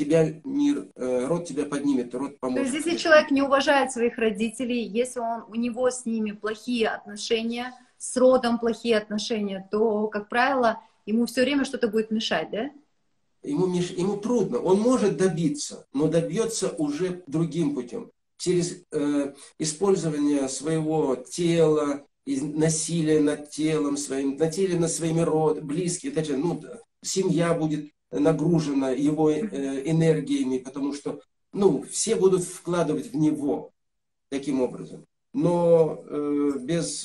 род тебя поднимет, род поможет. То есть, если человек не уважает своих родителей, если у него с ними плохие отношения, с родом плохие отношения, то, как правило, ему все время что-то будет мешать, да? Ему трудно. Он может добиться, но добьется уже другим путем. Через использование своего тела, насилие над телом своим, насилие над своими близкими. Семья будет нагружена его энергиями, потому что все будут вкладывать в него таким образом. Но без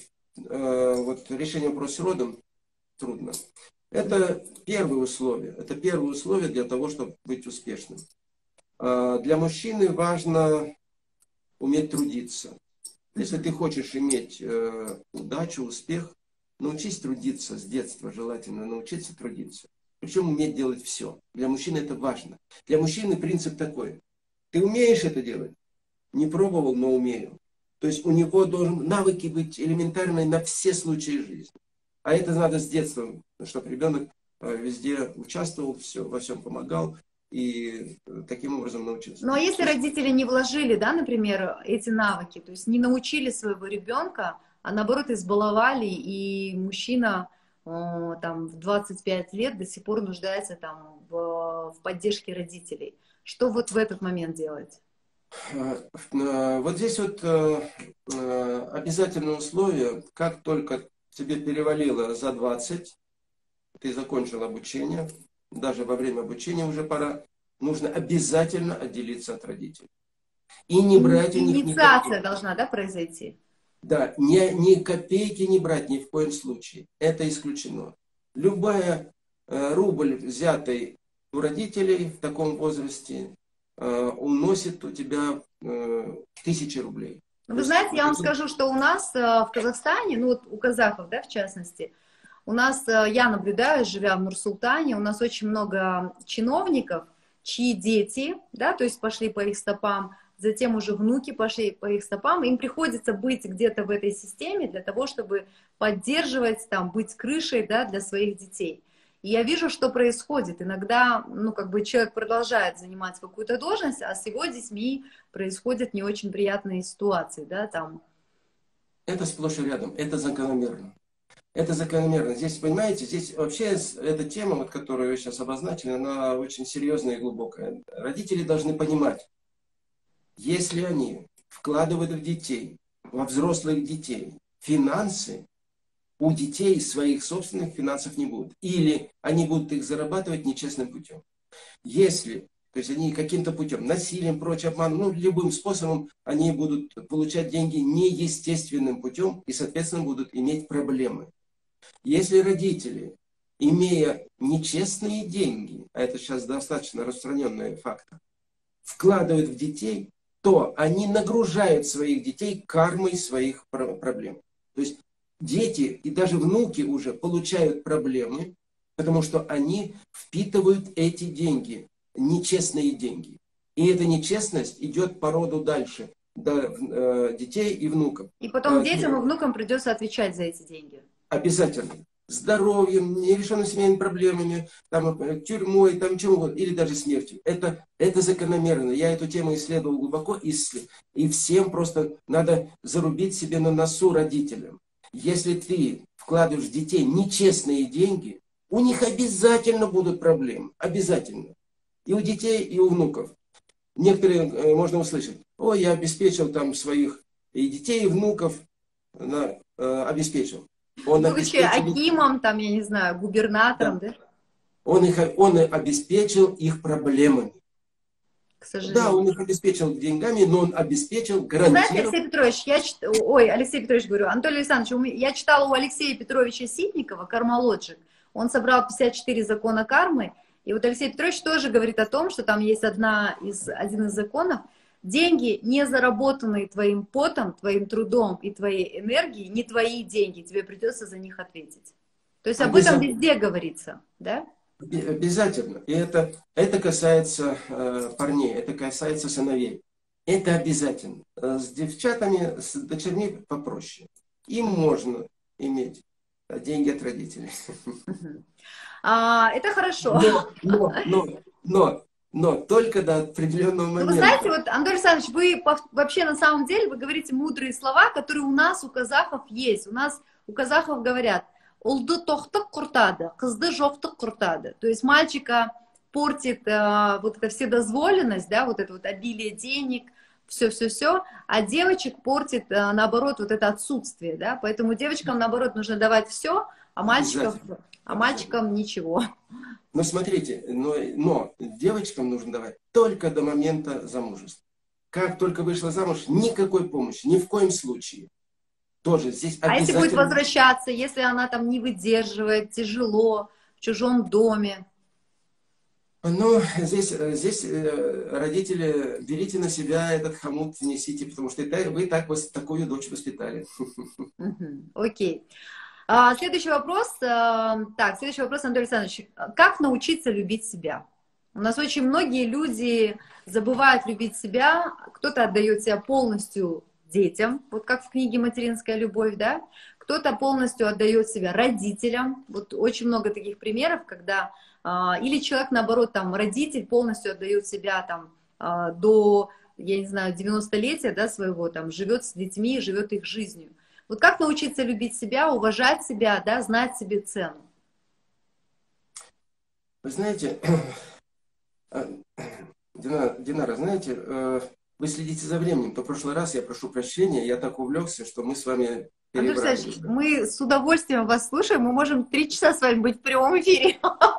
решения вопроса с родом трудно. Это первое условие. Это первое условие для того, чтобы быть успешным. Для мужчины важно уметь трудиться. Если ты хочешь иметь удачу, успех, научись трудиться с детства, желательно научиться трудиться. Причем уметь делать все. Для мужчины это важно. Для мужчины принцип такой. Ты умеешь это делать? Не пробовал, но умею. То есть у него должен навыки быть элементарные на все случаи жизни. А это надо с детства, чтобы ребенок везде участвовал, во всем помогал. и таким образом научился. Ну а если родители не вложили, да, например, эти навыки, то есть не научили своего ребенка, а наоборот избаловали, и мужчина там в 25 лет до сих пор нуждается там в поддержке родителей, что вот в этот момент делать? Вот здесь вот обязательное условие, как только тебе перевалило за 20, ты закончил обучение, даже во время обучения уже пора, нужно обязательно отделиться от родителей. И не брать у них ни Инициация копейки. должна, да, произойти? Да, ни копейки не брать ни в коем случае. Это исключено. Любая рубль, взятый у родителей в таком возрасте, уносит у тебя тысячи рублей. Вы знаете, я вам скажу, что у нас в Казахстане, ну вот у казахов, да, в частности, у нас, я наблюдаю, живя в Нур-Султане, у нас очень много чиновников, чьи дети, да, то есть пошли по их стопам, затем уже внуки пошли по их стопам, им приходится быть где-то в этой системе для того, чтобы поддерживать, там, быть крышей, да, для своих детей. И я вижу, что происходит. Иногда, ну, как бы человек продолжает занимать какую-то должность, а с его детьми происходят не очень приятные ситуации, да, там. Это сплошь и рядом, это закономерно. Это закономерно. Здесь, понимаете, здесь вообще эта тема, вот, которую вы сейчас обозначили, она очень серьезная и глубокая. Родители должны понимать, если они вкладывают в детей, во взрослых детей, финансы, у детей своих собственных финансов не будет. Или они будут их зарабатывать нечестным путем. Если, то есть они каким-то путем, насилием, прочим, обманом, ну, любым способом они будут получать деньги неестественным путем и, соответственно, будут иметь проблемы. Если родители, имея нечестные деньги, а это сейчас достаточно распространенный фактор, вкладывают в детей, то они нагружают своих детей кармой своих проблем. То есть дети и даже внуки уже получают проблемы, потому что они впитывают эти деньги, нечестные деньги. И эта нечестность идет по роду дальше, до детей и внуков. И потом детям и внукам придется отвечать за эти деньги. Обязательно. Здоровьем, нерешенными семейными проблемами, там, тюрьмой, там, чем угодно, или даже смертью. Это закономерно. Я эту тему исследовал глубоко, и всем просто надо зарубить себе на носу родителям. Если ты вкладываешь в детей нечестные деньги, у них обязательно будут проблемы. Обязательно. И у детей, и у внуков. Некоторые можно услышать: ой, я обеспечил там своих и детей, и внуков, обеспечил. Будучи акимом, там, я не знаю, губернатором, да? Он обеспечил их проблемами. К сожалению. Да, он их обеспечил деньгами, но он обеспечил, гарантировал. Знаете, Алексей Петрович, Алексей Петрович, говорю, Анатолий Александрович, я читала у Алексея Петровича Ситникова «Кармалоджик». Он собрал 54 закона кармы. И вот Алексей Петрович тоже говорит о том, что там есть один из законов. Деньги, не заработанные твоим потом, твоим трудом и твоей энергией, не твои деньги, тебе придется за них ответить. То есть об этом везде говорится, да? Обязательно. И это касается парней, это касается сыновей. Это обязательно. С девчатами, с дочерьми попроще. Им можно иметь деньги от родителей. Это хорошо. Но только до определенного момента. Вы знаете, вот, Анатолий Александрович, вы вообще на самом деле, вы говорите мудрые слова, которые у нас, у казахов есть. У казахов говорят: «Улды тохтык куртады, кызды жоқтык куртады». То есть мальчика портит вот эта вседозволенность, да, вот это вот обилие денег, все-все-все, а девочек портит, наоборот, вот это отсутствие, да. Поэтому девочкам, наоборот, нужно давать все, а мальчикам ничего. Но смотрите, но девочкам нужно давать только до момента замужества. Как только вышла замуж, никакой помощи, ни в коем случае. Тоже здесь обязательно... А если будет возвращаться, если она там не выдерживает, тяжело, в чужом доме? Ну, здесь родители, берите на себя этот хомут, несите, потому что вы такую дочь воспитали. Окей. Следующий вопрос. Следующий вопрос, Анатолий Александрович. Как научиться любить себя? У нас очень многие люди забывают любить себя. Кто-то отдает себя полностью детям, вот как в книге «Материнская любовь», да? кто-то полностью отдает себя родителям. Вот очень много таких примеров, когда или человек, наоборот, там, родитель полностью отдает себя там до, я не знаю, 90-летия, да, своего, там, живет с детьми, живет их жизнью. Вот как научиться любить себя, уважать себя, да, знать себе цену? Вы знаете, Динара, знаете, вы следите за временем. В прошлый раз, я прошу прощения, я так увлекся, что мы с вами Андрей перебрали. Александрович, мы с удовольствием вас слушаем, мы можем 3 часа с вами быть в прямом эфире.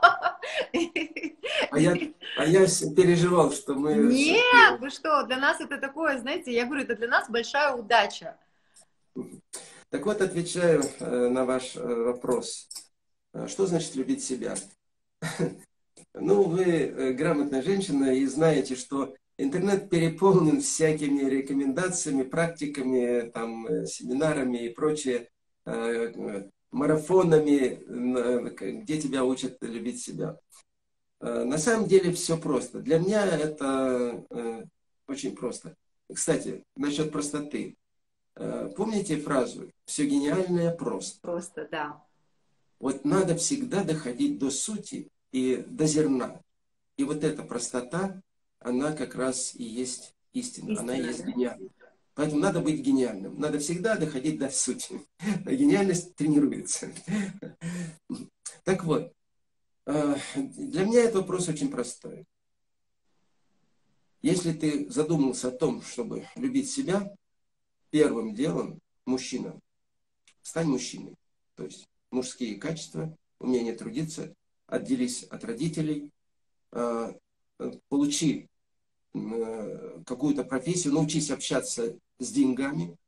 А я переживал, что мы... Нет, вы что, для нас это такое, знаете, я говорю, это для нас большая удача. Так вот, отвечаю на ваш вопрос. Что значит любить себя? Ну, вы грамотная женщина и знаете, что интернет переполнен всякими рекомендациями, практиками, там, семинарами и прочее, марафонами, где тебя учат любить себя. На самом деле все просто. Для меня это очень просто. Кстати, насчет простоты. Помните фразу «все гениальное просто»? Просто, да. Вот надо всегда доходить до сути и до зерна. И вот эта простота, она как раз и есть истина. Она и есть гениальна. Поэтому надо быть гениальным. Надо всегда доходить до сути. Гениальность тренируется. Так вот, для меня этот вопрос очень простой. Если ты задумался о том, чтобы любить себя, первым делом мужчина, стань мужчиной. То есть мужские качества, умение трудиться, отделись от родителей, получи какую-то профессию, научись общаться с деньгами,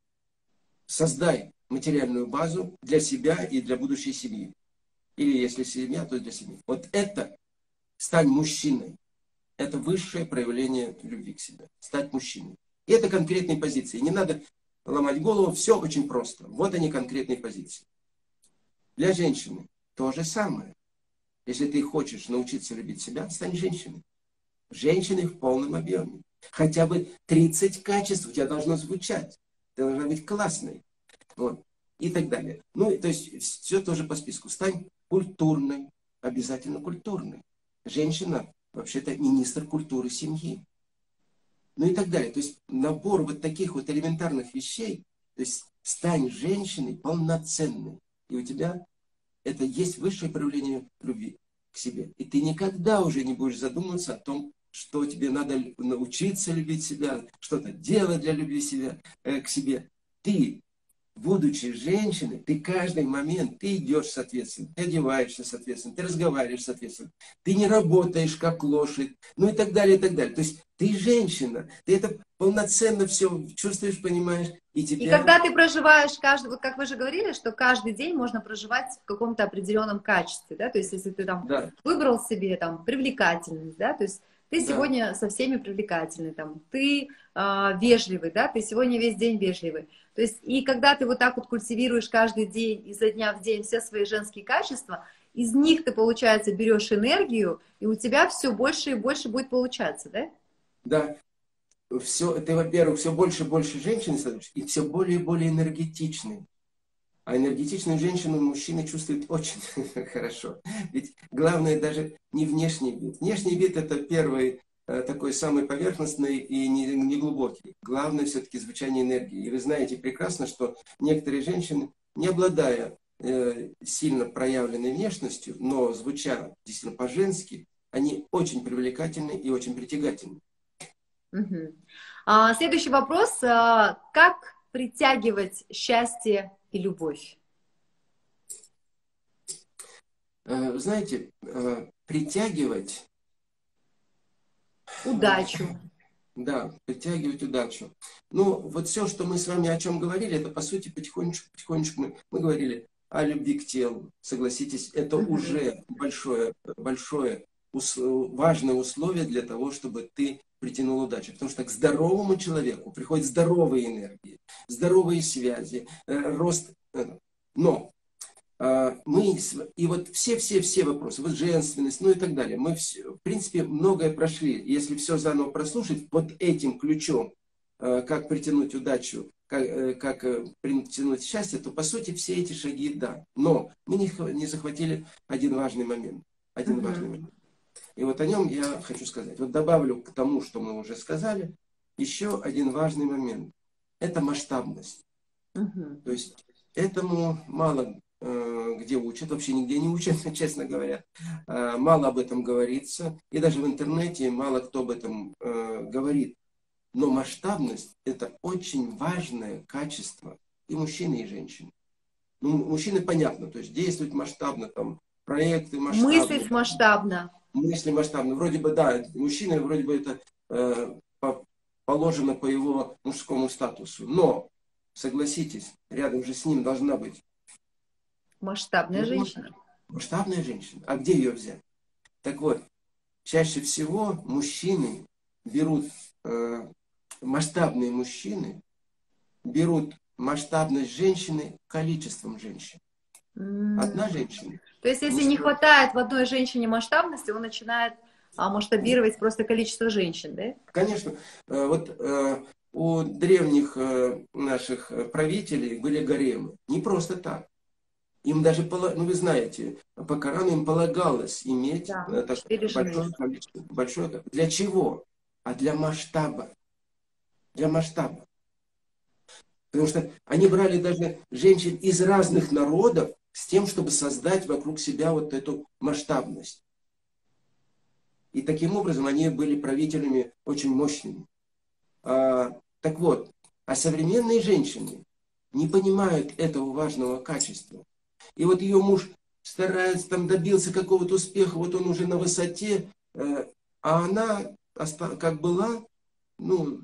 создай материальную базу для себя и для будущей семьи. Или если семья, то для семьи. Вот это стань мужчиной. Это высшее проявление любви к себе. Стать мужчиной. И это конкретные позиции. Не надо ломать голову, все очень просто. Вот они конкретные позиции. Для женщины то же самое. Если ты хочешь научиться любить себя, стань женщиной. Женщиной в полном объеме. Хотя бы 30 качеств у тебя должно звучать. Ты должна быть классной. Вот. И так далее. Ну, то есть, все тоже по списку. Стань культурной. Обязательно культурной. Женщина, вообще-то, министр культуры семьи. Ну и так далее. То есть, набор вот таких вот элементарных вещей. То есть, стань женщиной полноценной. И у тебя это есть высшее проявление любви к себе. И ты никогда уже не будешь задумываться о том, что тебе надо научиться любить себя, что-то делать для любви себя, к себе. Ты, будучи женщиной, ты каждый момент, ты идешь соответственно, ты одеваешься соответственно, ты разговариваешь соответственно, ты не работаешь как лошадь, ну и так далее, и так далее. То есть ты женщина, ты это полноценно все чувствуешь, понимаешь, и тебя... И когда ты проживаешь каждый, вот как вы же говорили, что каждый день можно проживать в каком-то определенном качестве, да, то есть если ты там выбрал себе там привлекательность, да, то есть ты сегодня со всеми привлекательный, там, ты вежливый, да, ты сегодня весь день вежливый. То есть и когда ты вот так вот культивируешь каждый день, изо дня в день все свои женские качества, из них ты, получается, берешь энергию, и у тебя все больше и больше будет получаться, да? Да. Все, ты, во-первых, все больше и больше женщин становишься, и все более и более энергетичный. А энергетичную женщину мужчины чувствуют очень хорошо. Ведь главное даже не внешний вид. Внешний вид это первый такой самый поверхностный и не глубокий. Главное все-таки звучание энергии. И вы знаете прекрасно, что некоторые женщины, не обладая сильно проявленной внешностью, но звуча действительно по-женски, они очень привлекательны и очень притягательны. Угу. Следующий вопрос. Как притягивать счастье и любовь? Знаете, притягивать... Удачу. Да, притягивать удачу. Ну, вот все, что мы с вами о чем говорили, это, по сути, потихонечку мы говорили о любви к телу. Согласитесь, это уже большое важное условие для того, чтобы ты притянул удачу. Потому что к здоровому человеку приходят здоровые энергии, здоровые связи, рост. Но мы, и вот все вопросы, вот женственность, ну и так далее, в принципе, многое прошли. Если все заново прослушать под этим ключом, как притянуть удачу, как притянуть счастье, то по сути все эти шаги да. Но мы не захватили один важный момент. Один важный момент. И вот о нем я хочу сказать. Вот добавлю к тому, что мы уже сказали, еще один важный момент. Это масштабность. То есть этому мало где учат, вообще нигде не учат, честно говоря. Мало об этом говорится. И даже в интернете мало кто об этом говорит. Но масштабность – это очень важное качество и мужчины, и женщины. Ну, мужчины понятно, то есть действуют масштабно, там, проекты масштабные. Мыслить масштабно. Мысли масштабно. Вроде бы, да, мужчина, вроде бы это положено по его мужскому статусу. Но, согласитесь, рядом же с ним должна быть масштабная женщина. Масштабная женщина. А где ее взять? Так вот, чаще всего мужчины берут, масштабные мужчины берут масштабность женщины количеством женщин. Одна женщина. То есть, если не хватает в одной женщине масштабности, он начинает масштабировать просто количество женщин, да? Конечно. Вот у древних наших правителей были гаремы. Не просто так. Им даже, ну вы знаете, по Корану им полагалось иметь большое количество. Для чего? А для масштаба. Для масштаба. Потому что они брали даже женщин из разных народов с тем, чтобы создать вокруг себя вот эту масштабность. И таким образом они были правителями очень мощными. Так вот, а современные женщины не понимают этого важного качества. И вот ее муж старается, там добился какого-то успеха, вот он уже на высоте, а она как была, ну,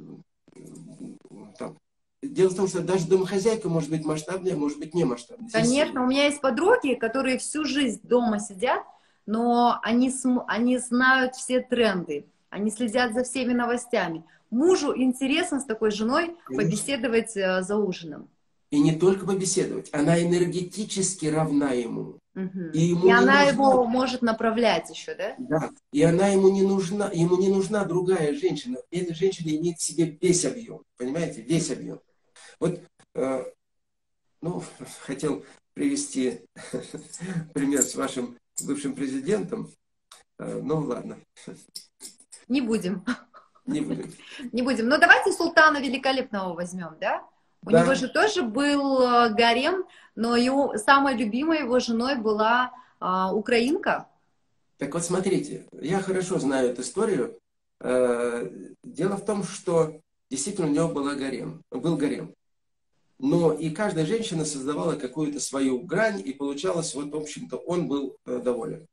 там. Дело в том, что даже домохозяйка может быть масштабная, может быть не масштабная. Конечно, у меня есть подруги, которые всю жизнь дома сидят, но они знают все тренды, они следят за всеми новостями. Мужу интересно с такой женой побеседовать за ужином. И не только побеседовать, она энергетически равна ему. И она его может направлять еще, да? Да, и она ему не нужна другая женщина. Эта женщина имеет в себе весь объем, понимаете, весь объем. Вот, ну, хотел привести пример с вашим бывшим президентом, ну ладно. Не будем. Не будем. Не будем. Но давайте Султана Великолепного возьмем, да? У него же тоже был гарем, но самой любимой его женой была украинка. Так вот, смотрите, я хорошо знаю эту историю. Дело в том, что действительно у него был гарем. Но и каждая женщина создавала какую-то свою грань, и получалось, вот, в общем-то, он был доволен.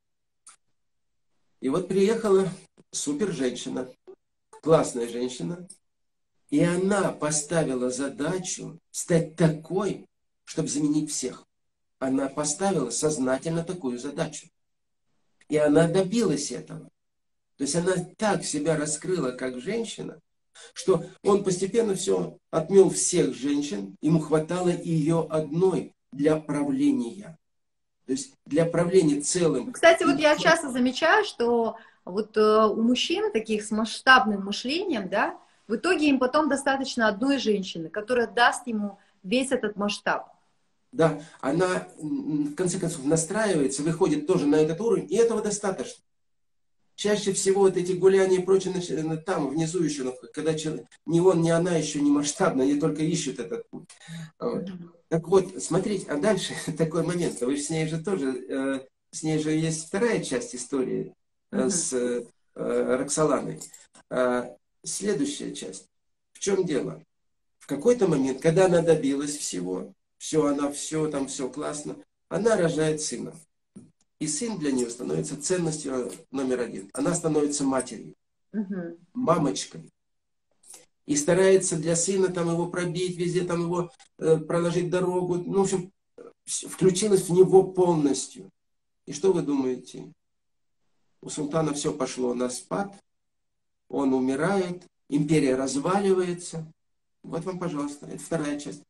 И вот приехала супер женщина, классная женщина, и она поставила задачу стать такой, чтобы заменить всех. Она поставила сознательно такую задачу. И она добилась этого. То есть она так себя раскрыла как женщина, что он постепенно все отмел всех женщин, ему хватало ее одной для правления. То есть для правления целым. Кстати, вот я часто замечаю, что вот у мужчин таких с масштабным мышлением, да, в итоге им потом достаточно одной женщины, которая даст ему весь этот масштаб. Да, она в конце концов настраивается, выходит тоже на этот уровень, и этого достаточно. Чаще всего вот эти гуляния и прочее там, внизу еще, когда ни он, ни она еще не масштабно, они только ищут этот путь. Вот. Так вот, смотрите, а дальше такой момент, вы же с ней же тоже, с ней же есть вторая часть истории с Роксоланой. Следующая часть. В чем дело? В какой-то момент, когда она добилась всего, там все классно, она рожает сына. И сын для нее становится ценностью номер один. Она становится матерью, мамочкой. И старается для сына там его пробить, везде там его проложить дорогу. Ну, в общем, включилась в него полностью. И что вы думаете? У султана все пошло на спад. Он умирает, империя разваливается. Вот вам, пожалуйста, это вторая часть.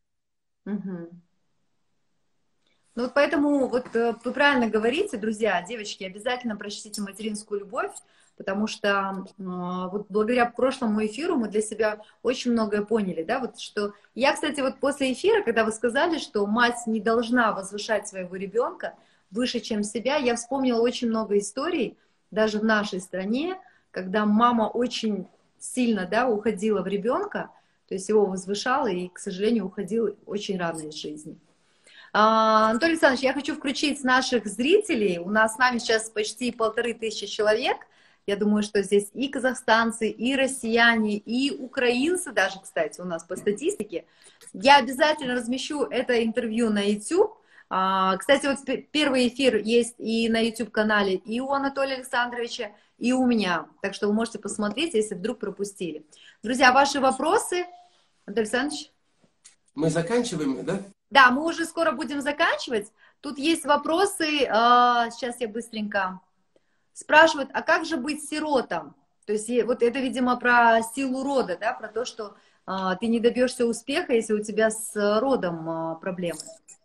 Ну вот поэтому вот вы правильно говорите, друзья, девочки, обязательно прочтите «Материнскую любовь». потому что вот благодаря прошлому эфиру мы для себя очень многое поняли, да, вот что... Я, кстати, вот после эфира, когда вы сказали, что мать не должна возвышать своего ребенка выше, чем себя, я вспомнила очень много историй, даже в нашей стране, когда мама очень сильно, да, уходила в ребенка, то есть его возвышала и, к сожалению, уходила очень рано из жизни. Анатолий Александрович, я хочу включить наших зрителей. У нас с нами сейчас почти 1500 человек. Я думаю, что здесь и казахстанцы, и россияне, и украинцы даже, кстати, у нас по статистике. Я обязательно размещу это интервью на YouTube. Кстати, вот первый эфир есть и на YouTube-канале, и у Анатолия Александровича, и у меня. Так что вы можете посмотреть, если вдруг пропустили. Друзья, ваши вопросы? Анатолий Александрович? Мы заканчиваем, да? Да, мы уже скоро будем заканчивать. Тут есть вопросы. Сейчас я быстренько. Спрашивают, а как же быть сиротам? То есть вот это, видимо, про силу рода, да, про то, что ты не добьешься успеха, если у тебя с родом проблемы.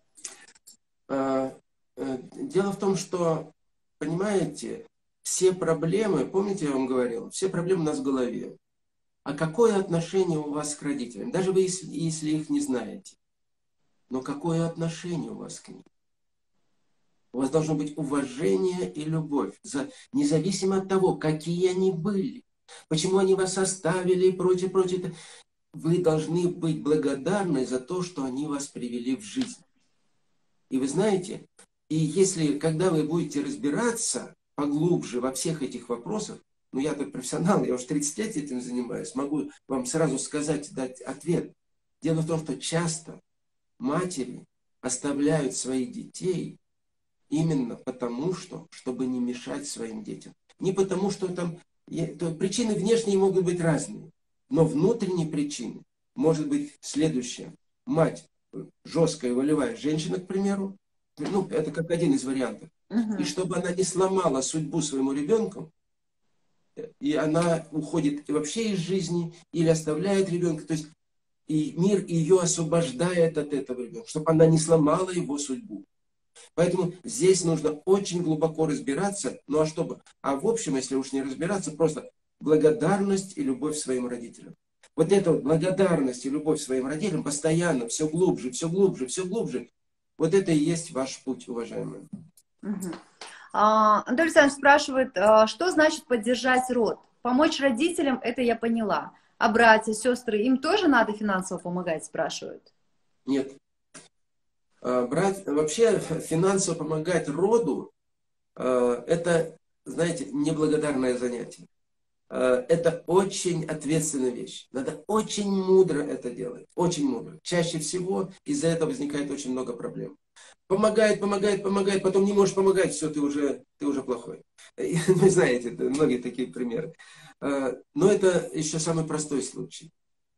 Дело в том, что, понимаете, все проблемы, помните, я вам говорил, все проблемы у нас в голове. А какое отношение у вас к родителям? Даже вы, если их не знаете. Но какое отношение у вас к ним? У вас должно быть уважение и любовь, независимо от того, какие они были, почему они вас оставили и прочее, прочее. Вы должны быть благодарны за то, что они вас привели в жизнь. И вы знаете, когда вы будете разбираться поглубже во всех этих вопросах, ну я тут профессионал, я уже 30 лет этим занимаюсь, могу вам сразу сказать, дать ответ. Дело в том, что часто матери оставляют своих детей именно потому, чтобы не мешать своим детям. Не потому, что там... Причины внешние могут быть разные, но внутренние причины может быть следующая. Мать жесткая, волевая женщина, к примеру, ну, это как один из вариантов. И чтобы она не сломала судьбу своему ребенку, и она уходит вообще из жизни или оставляет ребенка, то есть и мир ее освобождает от этого ребенка, чтобы она не сломала его судьбу. Поэтому здесь нужно очень глубоко разбираться. Ну а чтобы? А в общем, если уж не разбираться, просто благодарность и любовь к своим родителям. Вот эта вот благодарность и любовь к своим родителям постоянно, все глубже, все глубже, все глубже. Вот это и есть ваш путь, уважаемые. Анатолий Александрович спрашивает, что значит поддержать род? Помочь родителям, это я поняла. А братья, сестры, им тоже надо финансово помогать, спрашивают? Нет. Вообще финансово помогать роду, это, знаете, неблагодарное занятие. Это очень ответственная вещь. Надо очень мудро это делать. Очень мудро. Чаще всего из-за этого возникает очень много проблем. Помогает, потом не можешь помогать, все, ты уже плохой. Вы знаете, многие такие примеры. Но это еще самый простой случай.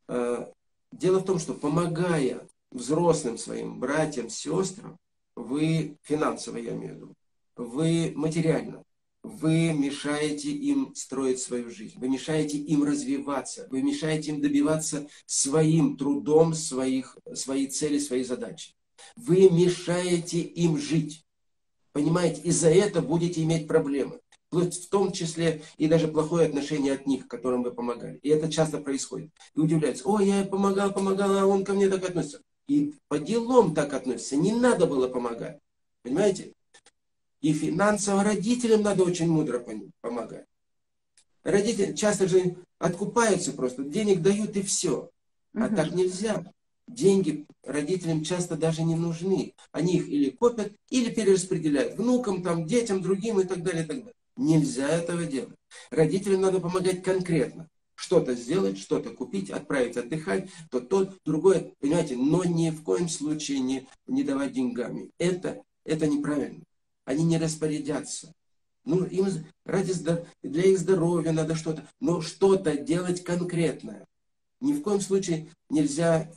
Дело в том, что помогая взрослым своим братьям, сестрам, вы финансово, я имею в виду, вы материально, вы мешаете им строить свою жизнь, вы мешаете им развиваться, вы мешаете им добиваться своим трудом свои цели, свои задачи. Вы мешаете им жить. Понимаете, из-за этого будете иметь проблемы. В том числе и даже плохое отношение от них, которым вы помогали. И это часто происходит. И удивляются, ой, я помогал, а он ко мне так относится. И по делам так относится. Не надо было помогать. Понимаете? И финансово родителям надо очень мудро помогать. Родители часто же откупаются просто. Денег дают и все. А так нельзя. Деньги родителям часто даже не нужны. Они их или копят, или перераспределяют внукам, там, детям, другим и так далее, и так далее. Нельзя этого делать. Родителям надо помогать конкретно. Что-то сделать, что-то купить, отправить отдыхать, то, другое, понимаете, но ни в коем случае не давать деньгами. Это неправильно. Они не распорядятся. Ну, им для их здоровья надо что-то, но что-то делать конкретное. Ни в коем случае нельзя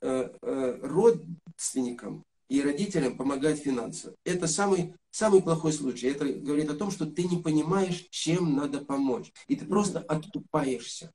родственникам и родителям помогать финансово. Это самый плохой случай. Это говорит о том, что ты не понимаешь, чем надо помочь. И ты просто откупаешься.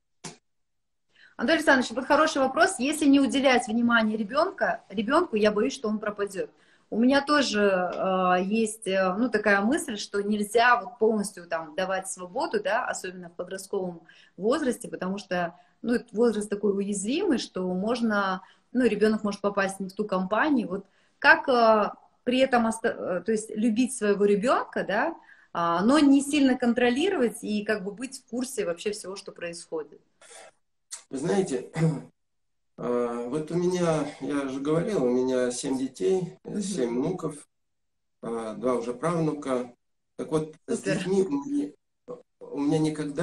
Анатолий Александрович, вот хороший вопрос. Если не уделять внимания ребенку, я боюсь, что он пропадет. У меня тоже есть, ну, такая мысль, что нельзя вот полностью там давать свободу, да, особенно в подростковом возрасте, потому что, ну, этот возраст такой уязвимый, что можно, ну, ребенок может попасть не в ту компанию. Вот как при этом, то есть любить своего ребенка, да, но не сильно контролировать и как бы быть в курсе вообще всего, что происходит. Вы знаете, вот у меня, я же говорил, у меня 7 детей, 7 Мгм. внуков, 2 уже правнука. Так вот, с Супер. детьми у меня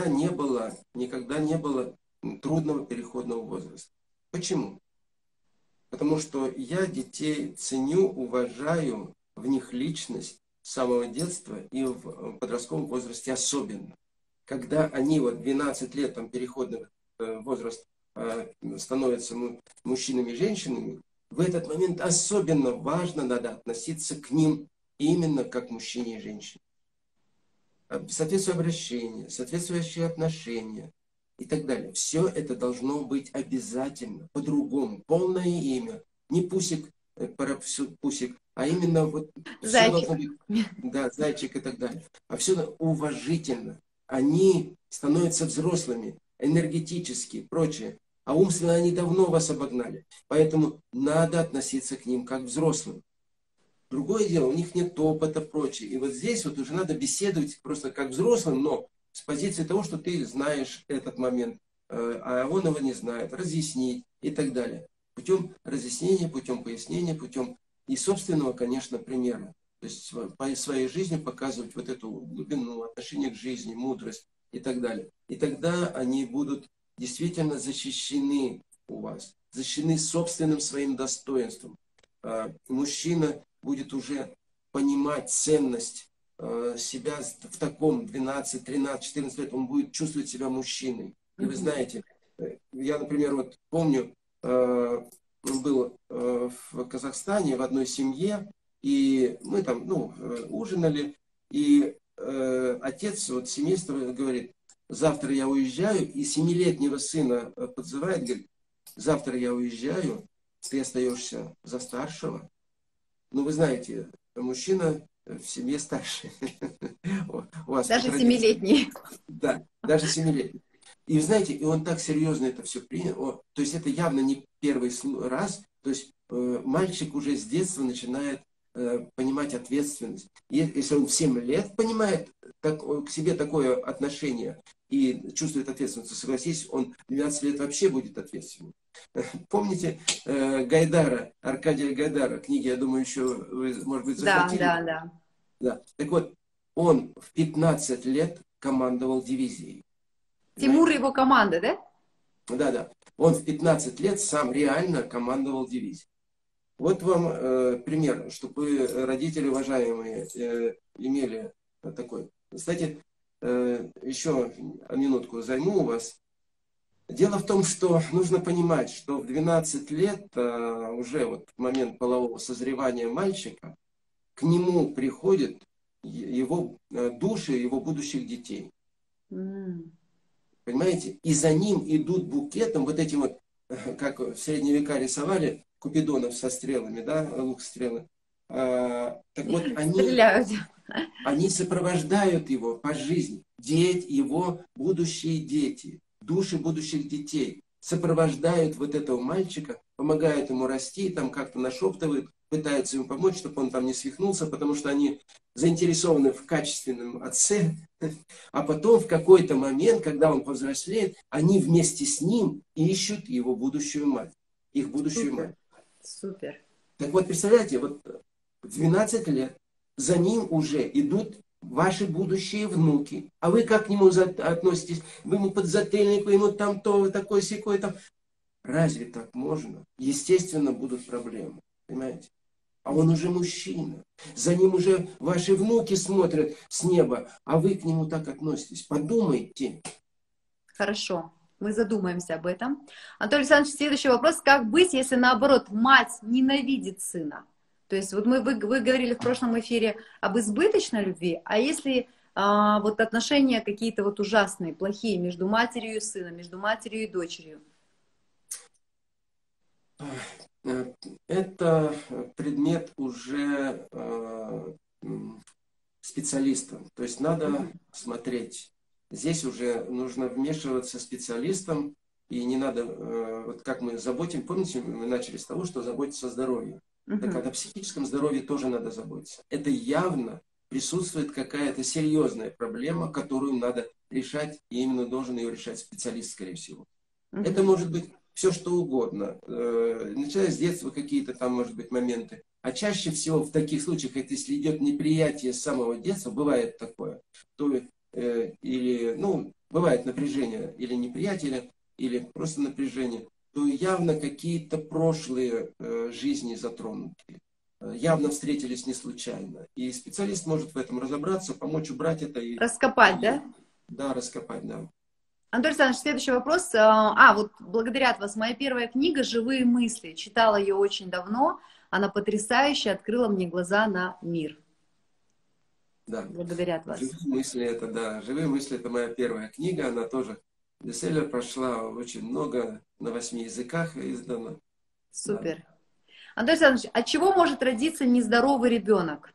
никогда не было трудного переходного возраста. Почему? Потому что я детей ценю, уважаю, в них личность с самого детства и в подростковом возрасте особенно. Когда они вот 12 лет, там переходный возраст, становятся мужчинами и женщинами, в этот момент особенно важно надо относиться к ним именно как мужчине и женщине. Соответствующее обращение, соответствующие отношения и так далее. Все это должно быть обязательно, по-другому. Полное имя. Не Пусик, Пусик, а именно вот все должно Зайчик. быть, да, зайчик и так далее. А все уважительно. Они становятся взрослыми, энергетически и прочее. А умственно они давно вас обогнали. Поэтому надо относиться к ним как к взрослым. Другое дело, у них нет опыта, прочее. И вот здесь вот уже надо беседовать просто как взрослым, но с позиции того, что ты знаешь этот момент, а он его не знает, разъяснить и так далее. Путем разъяснения, путем пояснения, путем и собственного, конечно, примера. То есть по своей жизни показывать вот эту глубину, отношение к жизни, мудрость и так далее. И тогда они будут действительно защищены у вас, защищены собственным своим достоинством. Мужчина будет уже понимать ценность себя в таком 12, 13, 14 лет, он будет чувствовать себя мужчиной. И вы Мгм. знаете, я, например, вот помню, был в Казахстане в одной семье, и мы там, ну, ужинали, и отец вот семейства говорит: завтра я уезжаю, и 7-летнего сына подзывает, говорит: завтра я уезжаю, ты остаешься за старшего. Ну, вы знаете, мужчина в семье старше. У вас по Даже традиции. семилетний. Да, даже 7-летний. И вы знаете, и он так серьезно это все принял. То есть это явно не первый раз. То есть мальчик уже с детства начинает понимать ответственность. И если он в 7 лет понимает к себе такое отношение и чувствует ответственность, то согласись, он в 12 лет вообще будет ответственным. Помните Гайдара, Аркадия Гайдара, книги, я думаю, еще вы, может быть, Да, захватили? да, да. Да. Так вот, он в 15 лет командовал дивизией. Тимур и Понимаете? его команда, да? Да, да. Он в 15 лет сам реально командовал дивизией. Вот вам пример, чтобы родители уважаемые имели такой. Кстати, еще минутку займу у вас. Дело в том, что нужно понимать, что в 12 лет, уже вот в момент полового созревания мальчика, к нему приходят его души его будущих детей. М. Понимаете? И за ним идут букетом вот этим вот, как в средние века рисовали, купидонов со стрелами, да, лук стрелы. Так вот, Стреляют. они сопровождают его по жизни. Его будущие дети, души будущих детей сопровождают вот этого мальчика, помогают ему расти, там как-то нашептывают, пытаются ему помочь, чтобы он там не свихнулся, потому что они заинтересованы в качественном отце. А потом в какой-то момент, когда он повзрослеет, они вместе с ним ищут его будущую мать, их будущую Супер, мать. супер. Так вот, представляете, вот в 12 лет за ним уже идут ваши будущие внуки. А вы как к нему относитесь? Вы ему подзатыльник, вы ему там то, такой секой там. Разве так можно? Естественно, будут проблемы. Понимаете? А он уже мужчина. За ним уже ваши внуки смотрят с неба, а вы к нему так относитесь. Подумайте. Хорошо. Мы задумаемся об этом. Анатолий Александрович, следующий вопрос. Как быть, если наоборот мать ненавидит сына? То есть вот вы говорили в прошлом эфире об избыточной любви, а если вот отношения какие-то вот ужасные, плохие между матерью и сыном, между матерью и дочерью? Это предмет уже специалистам. То есть надо смотреть. Здесь уже нужно вмешиваться специалистам, и не надо, вот как мы заботим, помните, мы начали с того, что заботиться о здоровье. Так о психическом здоровье тоже надо заботиться. Это явно присутствует какая-то серьезная проблема, которую надо решать, и именно должен ее решать специалист, скорее всего. Это может быть все, что угодно. Начиная с детства какие-то там, может быть, моменты. А чаще всего в таких случаях, это если идет неприятие с самого детства, бывает такое, то или, ну, бывает напряжение или неприятие, или просто напряжение, то явно какие-то прошлые жизни затронуты. Явно встретились не случайно. И специалист может в этом разобраться, помочь убрать это. Раскопать, да? Да, раскопать, да. Анатолий Александрович, следующий вопрос. Вот благодаря вас, моя первая книга «Живые мысли». Читала ее очень давно. Она потрясающая, открыла мне глаза на мир. Да. Благодаря вас. «Живые мысли» это, да, «Живые мысли» это моя первая книга. Она тоже бестселлер, прошла очень много, на 8 языках издана. Супер. Да. Анатолий Александрович, от чего может родиться нездоровый ребенок?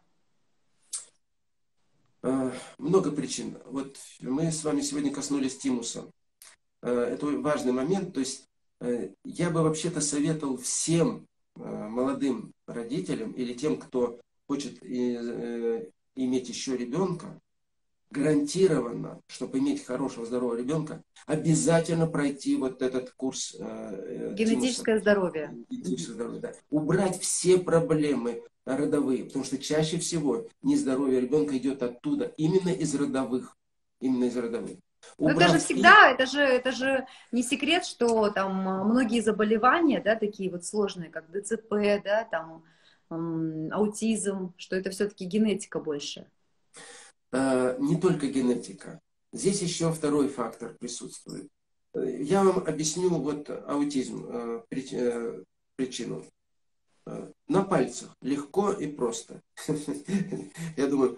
Много причин. Вот мы с вами сегодня коснулись тимуса. Это важный момент. То есть я бы вообще-то советовал всем молодым родителям или тем, кто хочет иметь еще ребенка, гарантированно, чтобы иметь хорошего, здорового ребенка, обязательно пройти вот этот курс генетическое тимуса. Здоровье. Генетическое здоровье, да. Убрать все проблемы родовые, потому что чаще всего нездоровье ребенка идет оттуда, именно из родовых. Именно из родовых. Но это же всегда, это же не секрет, что там многие заболевания, да, такие вот сложные, как ДЦП, да, там аутизм, что это все-таки генетика больше. Не только генетика. Здесь еще второй фактор присутствует. Я вам объясню вот аутизм, причину. На пальцах легко и просто. Я думаю,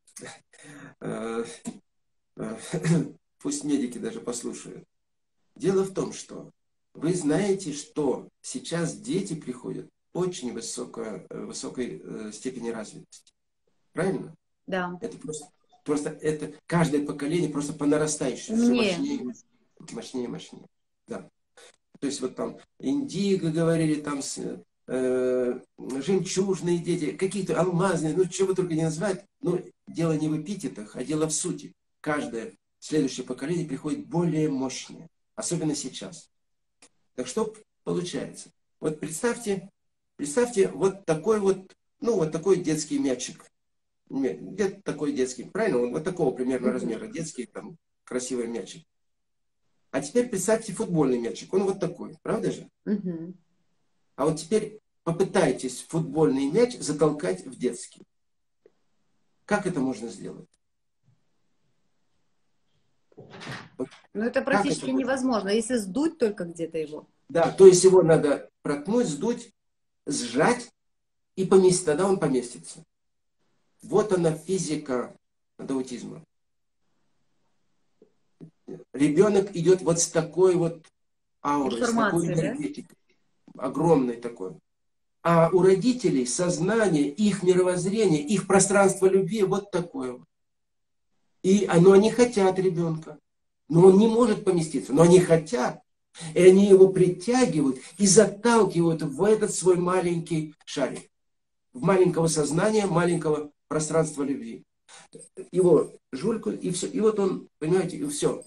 пусть медики даже послушают. Дело в том, что вы знаете, что сейчас дети приходят очень высокой степени развитости. Правильно? Да. Это просто это каждое поколение просто по нарастающей. Все мощнее, мощнее. Да. То есть вот там индиго говорили, там жемчужные дети, какие-то алмазные, ну что вы только не назвать. Но дело не в эпитетах, а дело в сути. Каждое следующее поколение приходит более мощное. Особенно сейчас. Так что получается? Вот представьте вот такой вот, ну вот такой детский мячик. Где-то такой детский, правильно? Он вот такого примерно размера, детский, там, красивый мячик. А теперь представьте футбольный мячик, он вот такой, правда же? А вот теперь попытайтесь футбольный мяч затолкать в детский. Как это можно сделать? Ну это практически невозможно, если сдуть только где-то его. Да, то есть его надо проткнуть, сдуть, сжать и поместить, тогда он поместится. Вот она физика аутизма. Ребенок идет вот с такой вот аурой, с такой энергетикой, да? Огромной такой. А у родителей сознание, их мировоззрение, их пространство любви вот такое. Но они хотят ребенка, но он не может поместиться, но они хотят. И они его притягивают и заталкивают в этот свой маленький шарик. В маленького сознания, маленького пространства любви. Его жульку, и все. И вот он, понимаете, и все.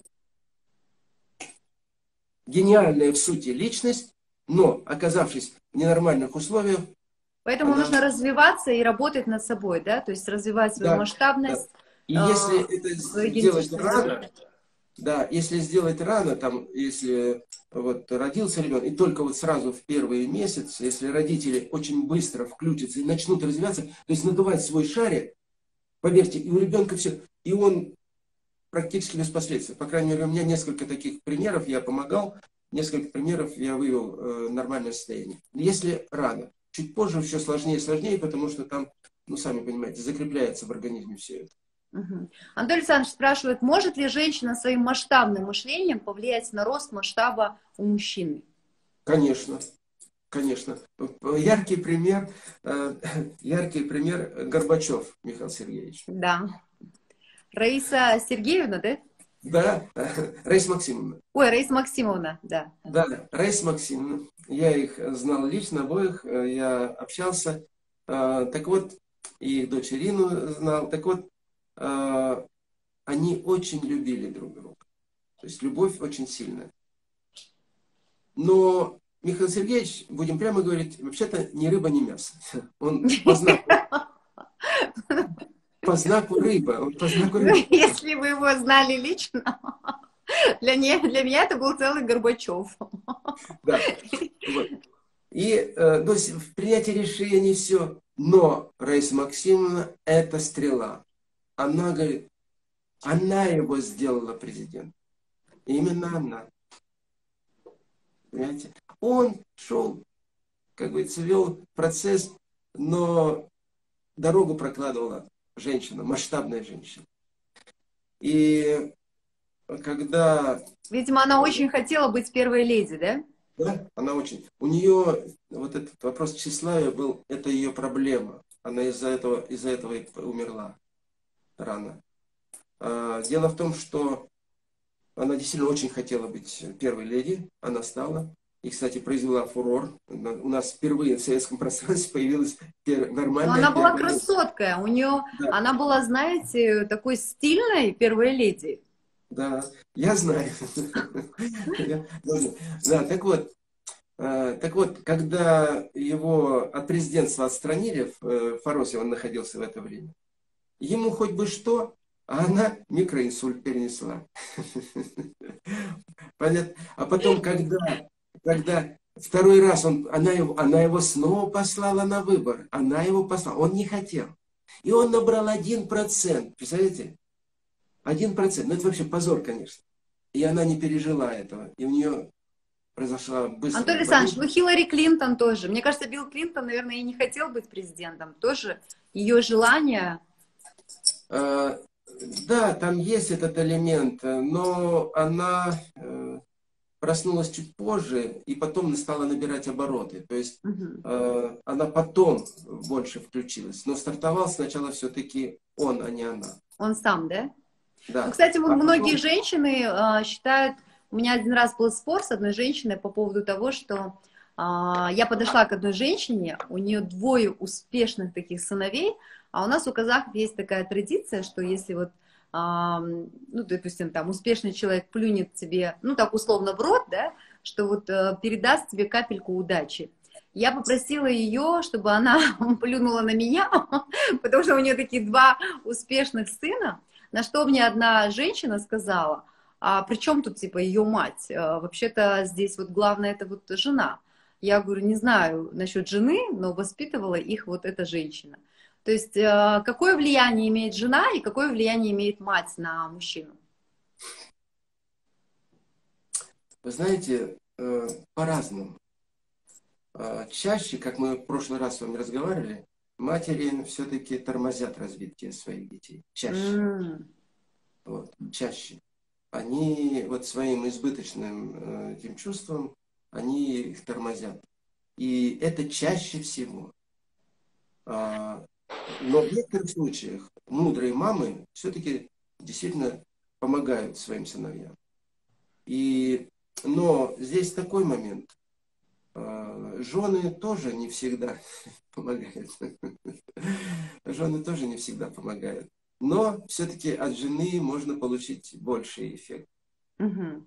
Гениальная в сути личность, но оказавшись в ненормальных условиях. Поэтому нужно развиваться и работать над собой, да? То есть развивать свою масштабность. Да. И если это сделать рано, да, если сделать рано, там, если вот родился ребенок, и только вот сразу в первые месяцы, если родители очень быстро включатся и начнут развиваться, то есть надувать свой шарик, поверьте, и у ребенка все, и он практически без последствий. По крайней мере, у меня несколько таких примеров, я помогал, несколько примеров я вывел нормальное состояние. Если рано, чуть позже все сложнее и сложнее, потому что там, ну, сами понимаете, закрепляется в организме все это. Анатолий Александрович спрашивает, может ли женщина своим масштабным мышлением повлиять на рост масштаба у мужчины? Конечно. Конечно. Яркий пример, яркий пример Горбачев Михаил Сергеевич. Да. Раиса Сергеевна, да? Да, Раиса Максимовна. Ой, Раиса Максимовна, да. Да, Раиса Максимовна. Я их знал лично, обоих, я общался. Так вот, и их дочь Ирину знал. Так вот, они очень любили друг друга. То есть любовь очень сильная. Но Михаил Сергеевич, будем прямо говорить, вообще-то ни рыба, ни мясо. Он по знаку рыба. Он по знаку Ну, рыба. если вы его знали лично, для меня это был целый Горбачев. Да. Вот. И то есть в принятии решений все. Но Раиса Максимовна это стрела. Она говорит, она его сделала президентом. Именно она. Понимаете? Он шел, как говорится, вел процесс, но дорогу прокладывала женщина, масштабная женщина. И когда... Видимо, она очень хотела быть первой леди, да? Да, она очень... У нее вот этот вопрос тщеславия был, это ее проблема. Она из-за этого и умерла рано. Дело в том, что она действительно очень хотела быть первой леди, она стала. И, кстати, произвела фурор. У нас впервые в советском пространстве появилась нормальная... Но она была первая леди. красоткая, у нее, Да. она была, знаете, такой стильной первой леди. Да, я знаю. Да, так вот, когда его от президентства отстранили, в Фаросе он находился в это время, ему хоть бы что, а она микроинсульт перенесла. Понятно? А потом, когда второй раз она его снова послала на выбор, она его послала, он не хотел. И он набрал 1%, представляете? 1%, ну это вообще позор, конечно. И она не пережила этого. И у нее произошла быстрая Антон Александрович, ну Хиллари Клинтон тоже. Мне кажется, Билл Клинтон, наверное, и не хотел быть президентом. Тоже ее желание... Да, там есть этот элемент, но она проснулась чуть позже и потом стала набирать обороты. То есть она потом больше включилась. Но стартовал сначала все-таки он, а не она. Он сам, да? Да. Ну, кстати, многие женщины считают... У меня один раз был спор с одной женщиной по поводу того, что я подошла к одной женщине, у нее 2 успешных таких сыновей, а у нас у казахов есть такая традиция, что если вот, ну, допустим, там успешный человек плюнет тебе, ну, так условно в рот, да, что вот передаст тебе капельку удачи. Я попросила ее, чтобы она плюнула на меня, потому что у нее такие 2 успешных сына, на что мне одна женщина сказала, а при чем тут, типа, ее мать? Вообще-то здесь вот главное это вот жена. Я говорю, не знаю насчет жены, но воспитывала их вот эта женщина. То есть какое влияние имеет жена и какое влияние имеет мать на мужчину? Вы знаете, по-разному. Чаще, как мы в прошлый раз с вами разговаривали, матери все-таки тормозят развитие своих детей. Чаще. Вот, чаще. Они вот своим избыточным этим чувством, они их тормозят. И это чаще всего. Но в некоторых случаях мудрые мамы все-таки действительно помогают своим сыновьям. Но здесь такой момент. Жены тоже не всегда помогают. Жены тоже не всегда помогают. Но все-таки от жены можно получить больший эффект. Антон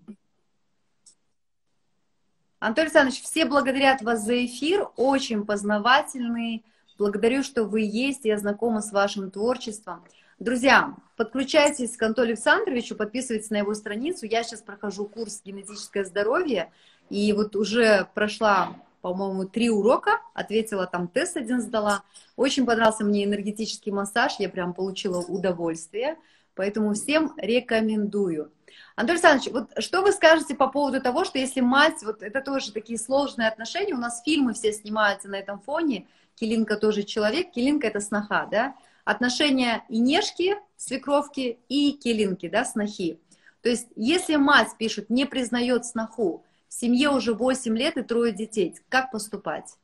Александрович, все благодарят вас за эфир, очень познавательный. Благодарю, что вы есть, я знакома с вашим творчеством. Друзья, подключайтесь к Антону Александровичу, подписывайтесь на его страницу. Я сейчас прохожу курс «Генетическое здоровье», и вот уже прошла, по-моему, 3 урока, ответила, там тест один сдала. Очень понравился мне энергетический массаж, я прям получила удовольствие, поэтому всем рекомендую. Антон Александрович, вот что вы скажете по поводу того, что если мать, вот это тоже такие сложные отношения, у нас фильмы все снимаются на этом фоне, Келинка тоже человек, Келинка это сноха, да, отношения Инешки, свекровки и Келинки, да, снохи. То есть если мать, пишут, не признает сноху, в семье уже 8 лет и 3 детей. Как поступать?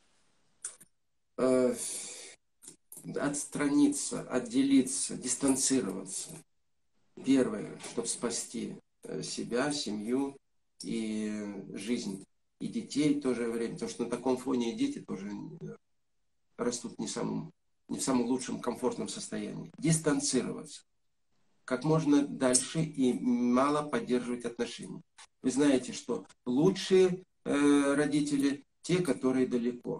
Отстраниться, отделиться, дистанцироваться. Первое, чтобы спасти себя, семью и жизнь. И детей в то же время. Потому что на таком фоне и дети тоже растут не в самом лучшем комфортном состоянии. Дистанцироваться. Как можно дальше и мало поддерживать отношения. Вы знаете, что лучшие родители те, которые далеко.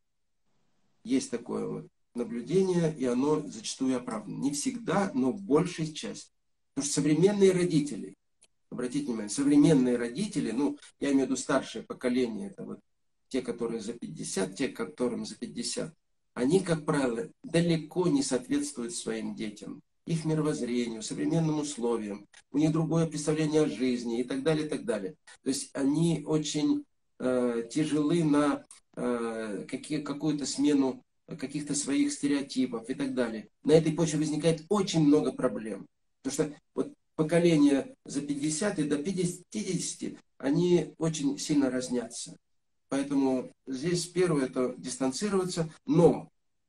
Есть такое вот наблюдение, и оно зачастую оправдано. Не всегда, но в большей части. Потому что современные родители, обратите внимание, современные родители, ну, я имею в виду старшее поколение, это вот те, которые за 50, те, которым за 50, они, как правило, далеко не соответствуют своим детям, их мировоззрению, современным условиям, у них другое представление о жизни и так далее, и так далее. То есть они очень тяжелы на какую-то смену каких-то своих стереотипов и так далее. На этой почве возникает очень много проблем. Потому что вот поколение за 50 и до 50, они очень сильно разнятся. Поэтому здесь первое это дистанцироваться, но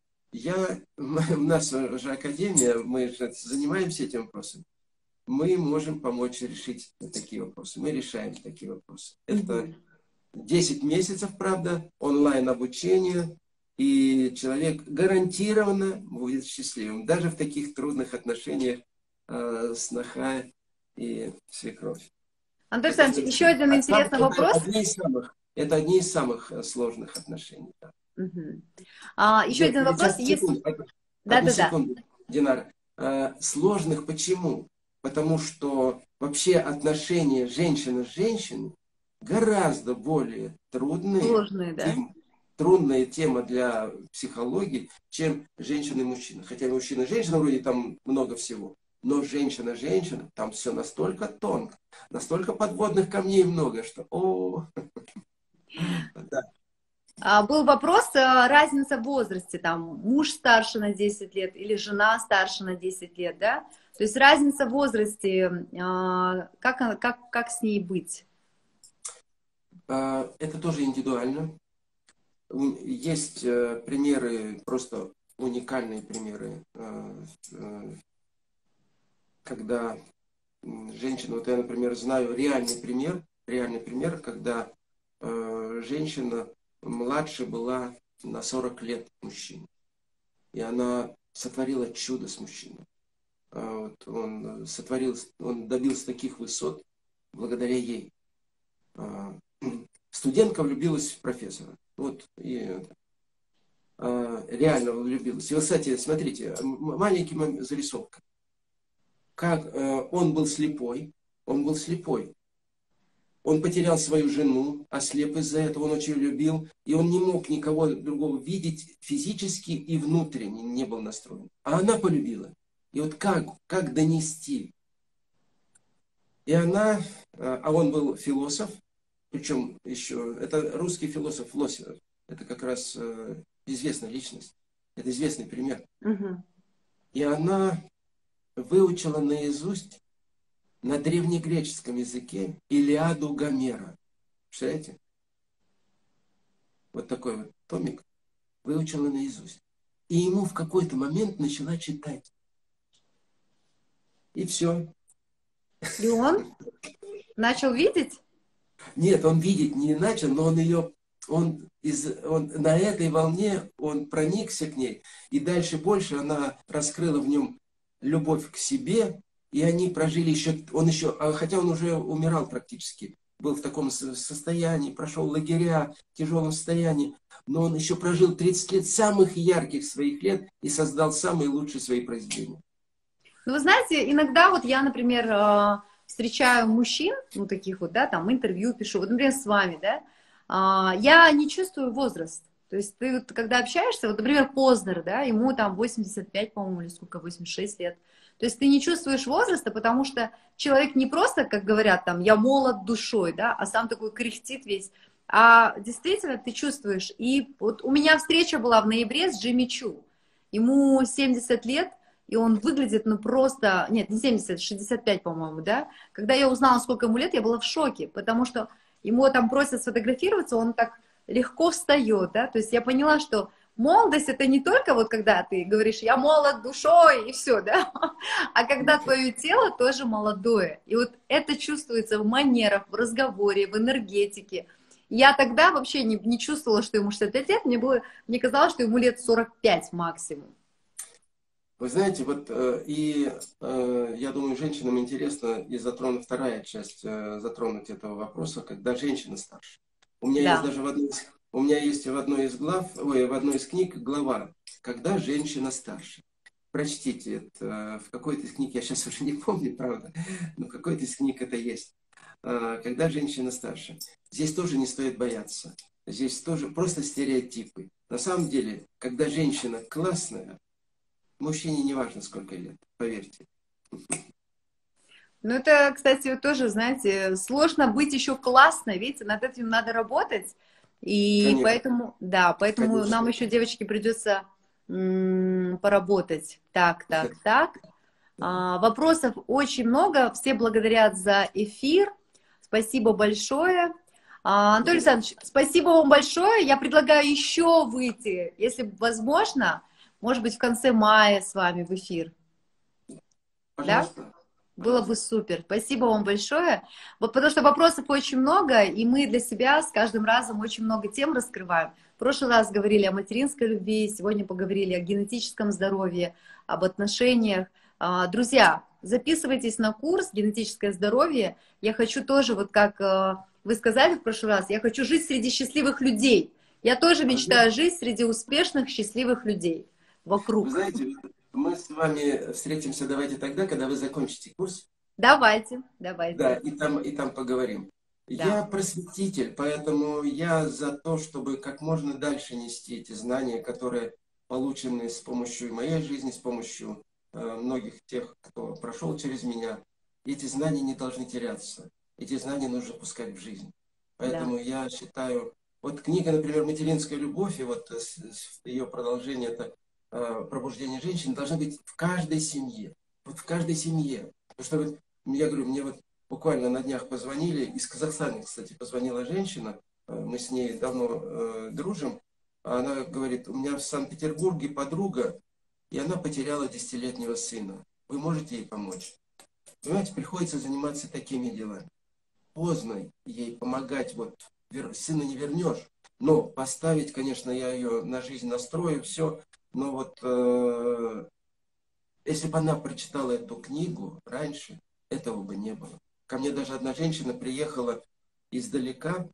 у нас же академия, мы же занимаемся этим вопросом. Мы можем помочь решить такие вопросы. Мы решаем такие вопросы. Это 10 месяцев, правда, онлайн-обучение, и человек гарантированно будет счастливым, даже в таких трудных отношениях сноха и свекровь. Анатолий Александрович, еще один интересный вопрос. Это одни из самых сложных отношений. Да. Еще один вопрос. Одну секунду, Динара. Сложных почему? Потому что вообще отношения женщины с женщиной гораздо более трудные, сложные, да? Трудная тема для психологии, чем женщина и мужчина. Хотя мужчина и женщина вроде там много всего. Но женщина, там все настолько тонко, настолько подводных камней много, что Был вопрос, разница в возрасте, там, муж старше на 10 лет или жена старше на 10 лет, да? То есть разница в возрасте, как с ней быть? Это тоже индивидуально. Есть примеры, просто уникальные примеры, когда женщина, вот я, например, знаю реальный пример, когда женщина младше была на 40 лет мужчины. И она сотворила чудо с мужчиной. Он добился таких высот благодаря ей. Студентка влюбилась в профессора. Реально влюбилась. И, кстати, смотрите, маленький зарисовка. Как он был слепой. Он потерял свою жену, ослеп из-за этого, он очень любил, и он не мог никого другого видеть физически и внутренне, не был настроен. А она полюбила. И вот как донести? И а он был философ, причем еще, это русский философ Лосев, это как раз известная личность, это известный пример. И она выучила наизусть на древнегреческом языке Илиаду Гомера. Представляете? Вот такой вот томик выучила наизусть. И ему в какой-то момент начала читать. И все. И он начал видеть? Нет, он видеть не начал, но он на этой волне он проникся к ней. И дальше больше она раскрыла в нем любовь к себе. И они прожили хотя он уже умирал практически, был в таком состоянии, прошел лагеря в тяжелом состоянии, но он еще прожил 30 лет самых ярких своих лет и создал самые лучшие свои произведения. Ну, вы знаете, иногда вот я, например, встречаю мужчин, ну, таких вот, да, там, интервью пишу, вот, например, с вами, да, я не чувствую возраст. То есть ты вот, когда общаешься, вот, например, Познер, да, ему там 85, по-моему, или сколько, 86 лет. То есть ты не чувствуешь возраста, потому что человек не просто, как говорят, там, я молод душой, да, а сам такой кряхтит весь, а действительно ты чувствуешь. И вот у меня встреча была в ноябре с Джимми Чу. Ему 70 лет, и он выглядит, ну, просто, нет, не 70, 65, по-моему, да. Когда я узнала, сколько ему лет, я была в шоке, потому что ему там просят сфотографироваться, он так легко встает, да, то есть я поняла, что молодость это не только вот когда ты говоришь, я молод душой и все, да, а когда твое тело тоже молодое. И вот это чувствуется в манерах, в разговоре, в энергетике. Я тогда вообще не чувствовала, что ему 65 лет, мне казалось, что ему лет 45 максимум. Вы знаете, вот я думаю, женщинам интересно и затронуть вторая часть, затронуть этого вопроса, когда женщина старше. У меня есть Да. даже у меня есть в одной из в одной из книг глава «Когда женщина старше». Прочтите это. В какой-то из книг, я сейчас уже не помню, правда, но в какой-то из книг это есть. Когда женщина старше. Здесь тоже не стоит бояться. Здесь тоже просто стереотипы. На самом деле, когда женщина классная, мужчине не важно, сколько лет, поверьте. Ну, это, кстати, вот тоже, знаете, сложно быть еще классной, видите, над этим надо работать. И Конечно, поэтому, да, поэтому нам конечно. еще, девочки, придется поработать. Так. Вопросов очень много. Все благодарят за эфир. Спасибо большое. Анатолий Александрович, спасибо вам большое. Я предлагаю еще выйти, если возможно, может быть, в конце мая с вами в эфир. Да? Пожалуйста. Было бы супер. Спасибо вам большое. Вот потому что вопросов очень много, и мы для себя с каждым разом очень много тем раскрываем. В прошлый раз говорили о материнской любви, сегодня поговорили о генетическом здоровье, об отношениях. Друзья, записывайтесь на курс «Генетическое здоровье». Я хочу тоже, вот как вы сказали в прошлый раз, я хочу жить среди счастливых людей. Я тоже мечтаю жить среди успешных, счастливых людей вокруг. Вы знаете, мы с вами встретимся давайте тогда, когда вы закончите курс. Давайте. Да, и там поговорим. Да. Я просветитель, поэтому я за то, чтобы как можно дальше нести эти знания, которые получены с помощью моей жизни, с помощью многих тех, кто прошел через меня. Эти знания не должны теряться. Эти знания нужно пускать в жизнь. Поэтому я считаю, вот книга, например, «Материнская любовь», и вот ее продолжение, это пробуждение женщин, должно быть в каждой семье. Вот в каждой семье. Потому что вот, я говорю, мне вот буквально на днях позвонили, из Казахстана, кстати, позвонила женщина, мы с ней давно дружим, она говорит, у меня в Санкт-Петербурге подруга, и она потеряла 10-летнего сына. Вы можете ей помочь? Понимаете, приходится заниматься такими делами. Поздно ей помогать, вот сына не вернешь, но поставить, конечно, я ее на жизнь настрою, все, но вот если бы она прочитала эту книгу раньше, этого бы не было. Ко мне даже одна женщина приехала издалека,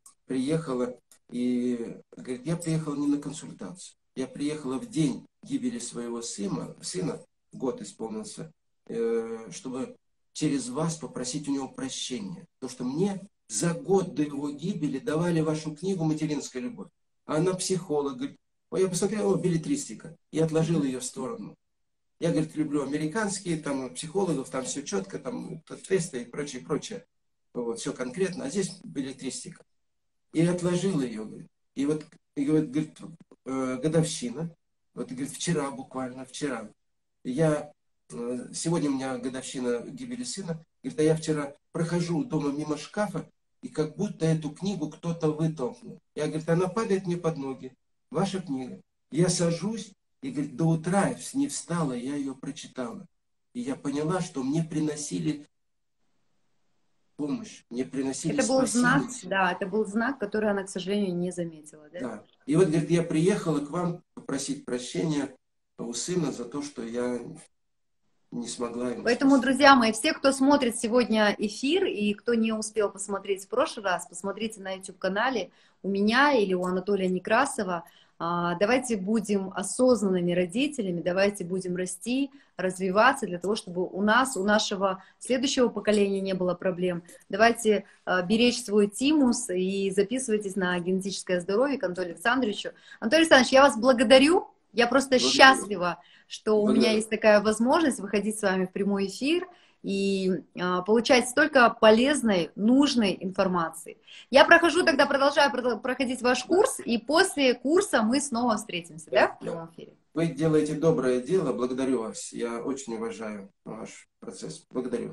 и говорит, я приехала не на консультацию, я приехала в день гибели своего сына, год исполнился, чтобы через вас попросить у него прощения. Потому что мне за год до его гибели давали вашу книгу «Материнская любовь». А она психолог, говорит, ой, я посмотрела, беллетристика, и отложила ее в сторону. Я, говорит, люблю американские, там, психологов, там все четко, там, тесты и прочее, прочее. Вот, все конкретно, а здесь беллетристика. И отложила ее, говорит. И вот, говорит, годовщина, вот, говорит, вчера буквально, вчера. Сегодня у меня годовщина гибели сына, говорит, а я вчера прохожу дома мимо шкафа, и как будто эту книгу кто-то вытолкнул. Я, говорит, она падает мне под ноги, ваша книга. Я сажусь, и, говорит, до утра не встала, я ее прочитала. И я поняла, что мне приносили помощь, мне приносили это был знак, спасение. да, это был знак, который она, к сожалению, не заметила. Да? Да. И вот, говорит, я приехала к вам попросить прощения у сына за то, что я не смогла ему Поэтому, спасти. друзья мои, все, кто смотрит сегодня эфир и кто не успел посмотреть в прошлый раз, посмотрите на YouTube-канале у меня или у Анатолия Некрасова. Давайте будем осознанными родителями, давайте будем расти, развиваться для того, чтобы у нашего следующего поколения не было проблем. Давайте беречь свой тимус и записывайтесь на генетическое здоровье к Анатолию Александровичу. Анатолий Александрович, я вас благодарю. Я просто счастлива, что у меня есть такая возможность выходить с вами в прямой эфир и получать столько полезной, нужной информации. Я продолжаю проходить ваш курс, и после курса мы снова встретимся, да, в прямом эфире? Вы делаете доброе дело, благодарю вас. Я очень уважаю ваш процесс. Благодарю.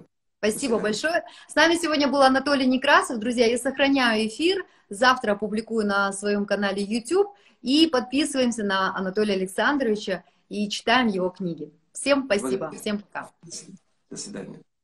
Спасибо большое. С нами сегодня был Анатолий Некрасов. Друзья, я сохраняю эфир. Завтра опубликую на своем канале YouTube. И подписываемся на Анатолия Александровича и читаем его книги. Всем спасибо. Всем пока. До свидания.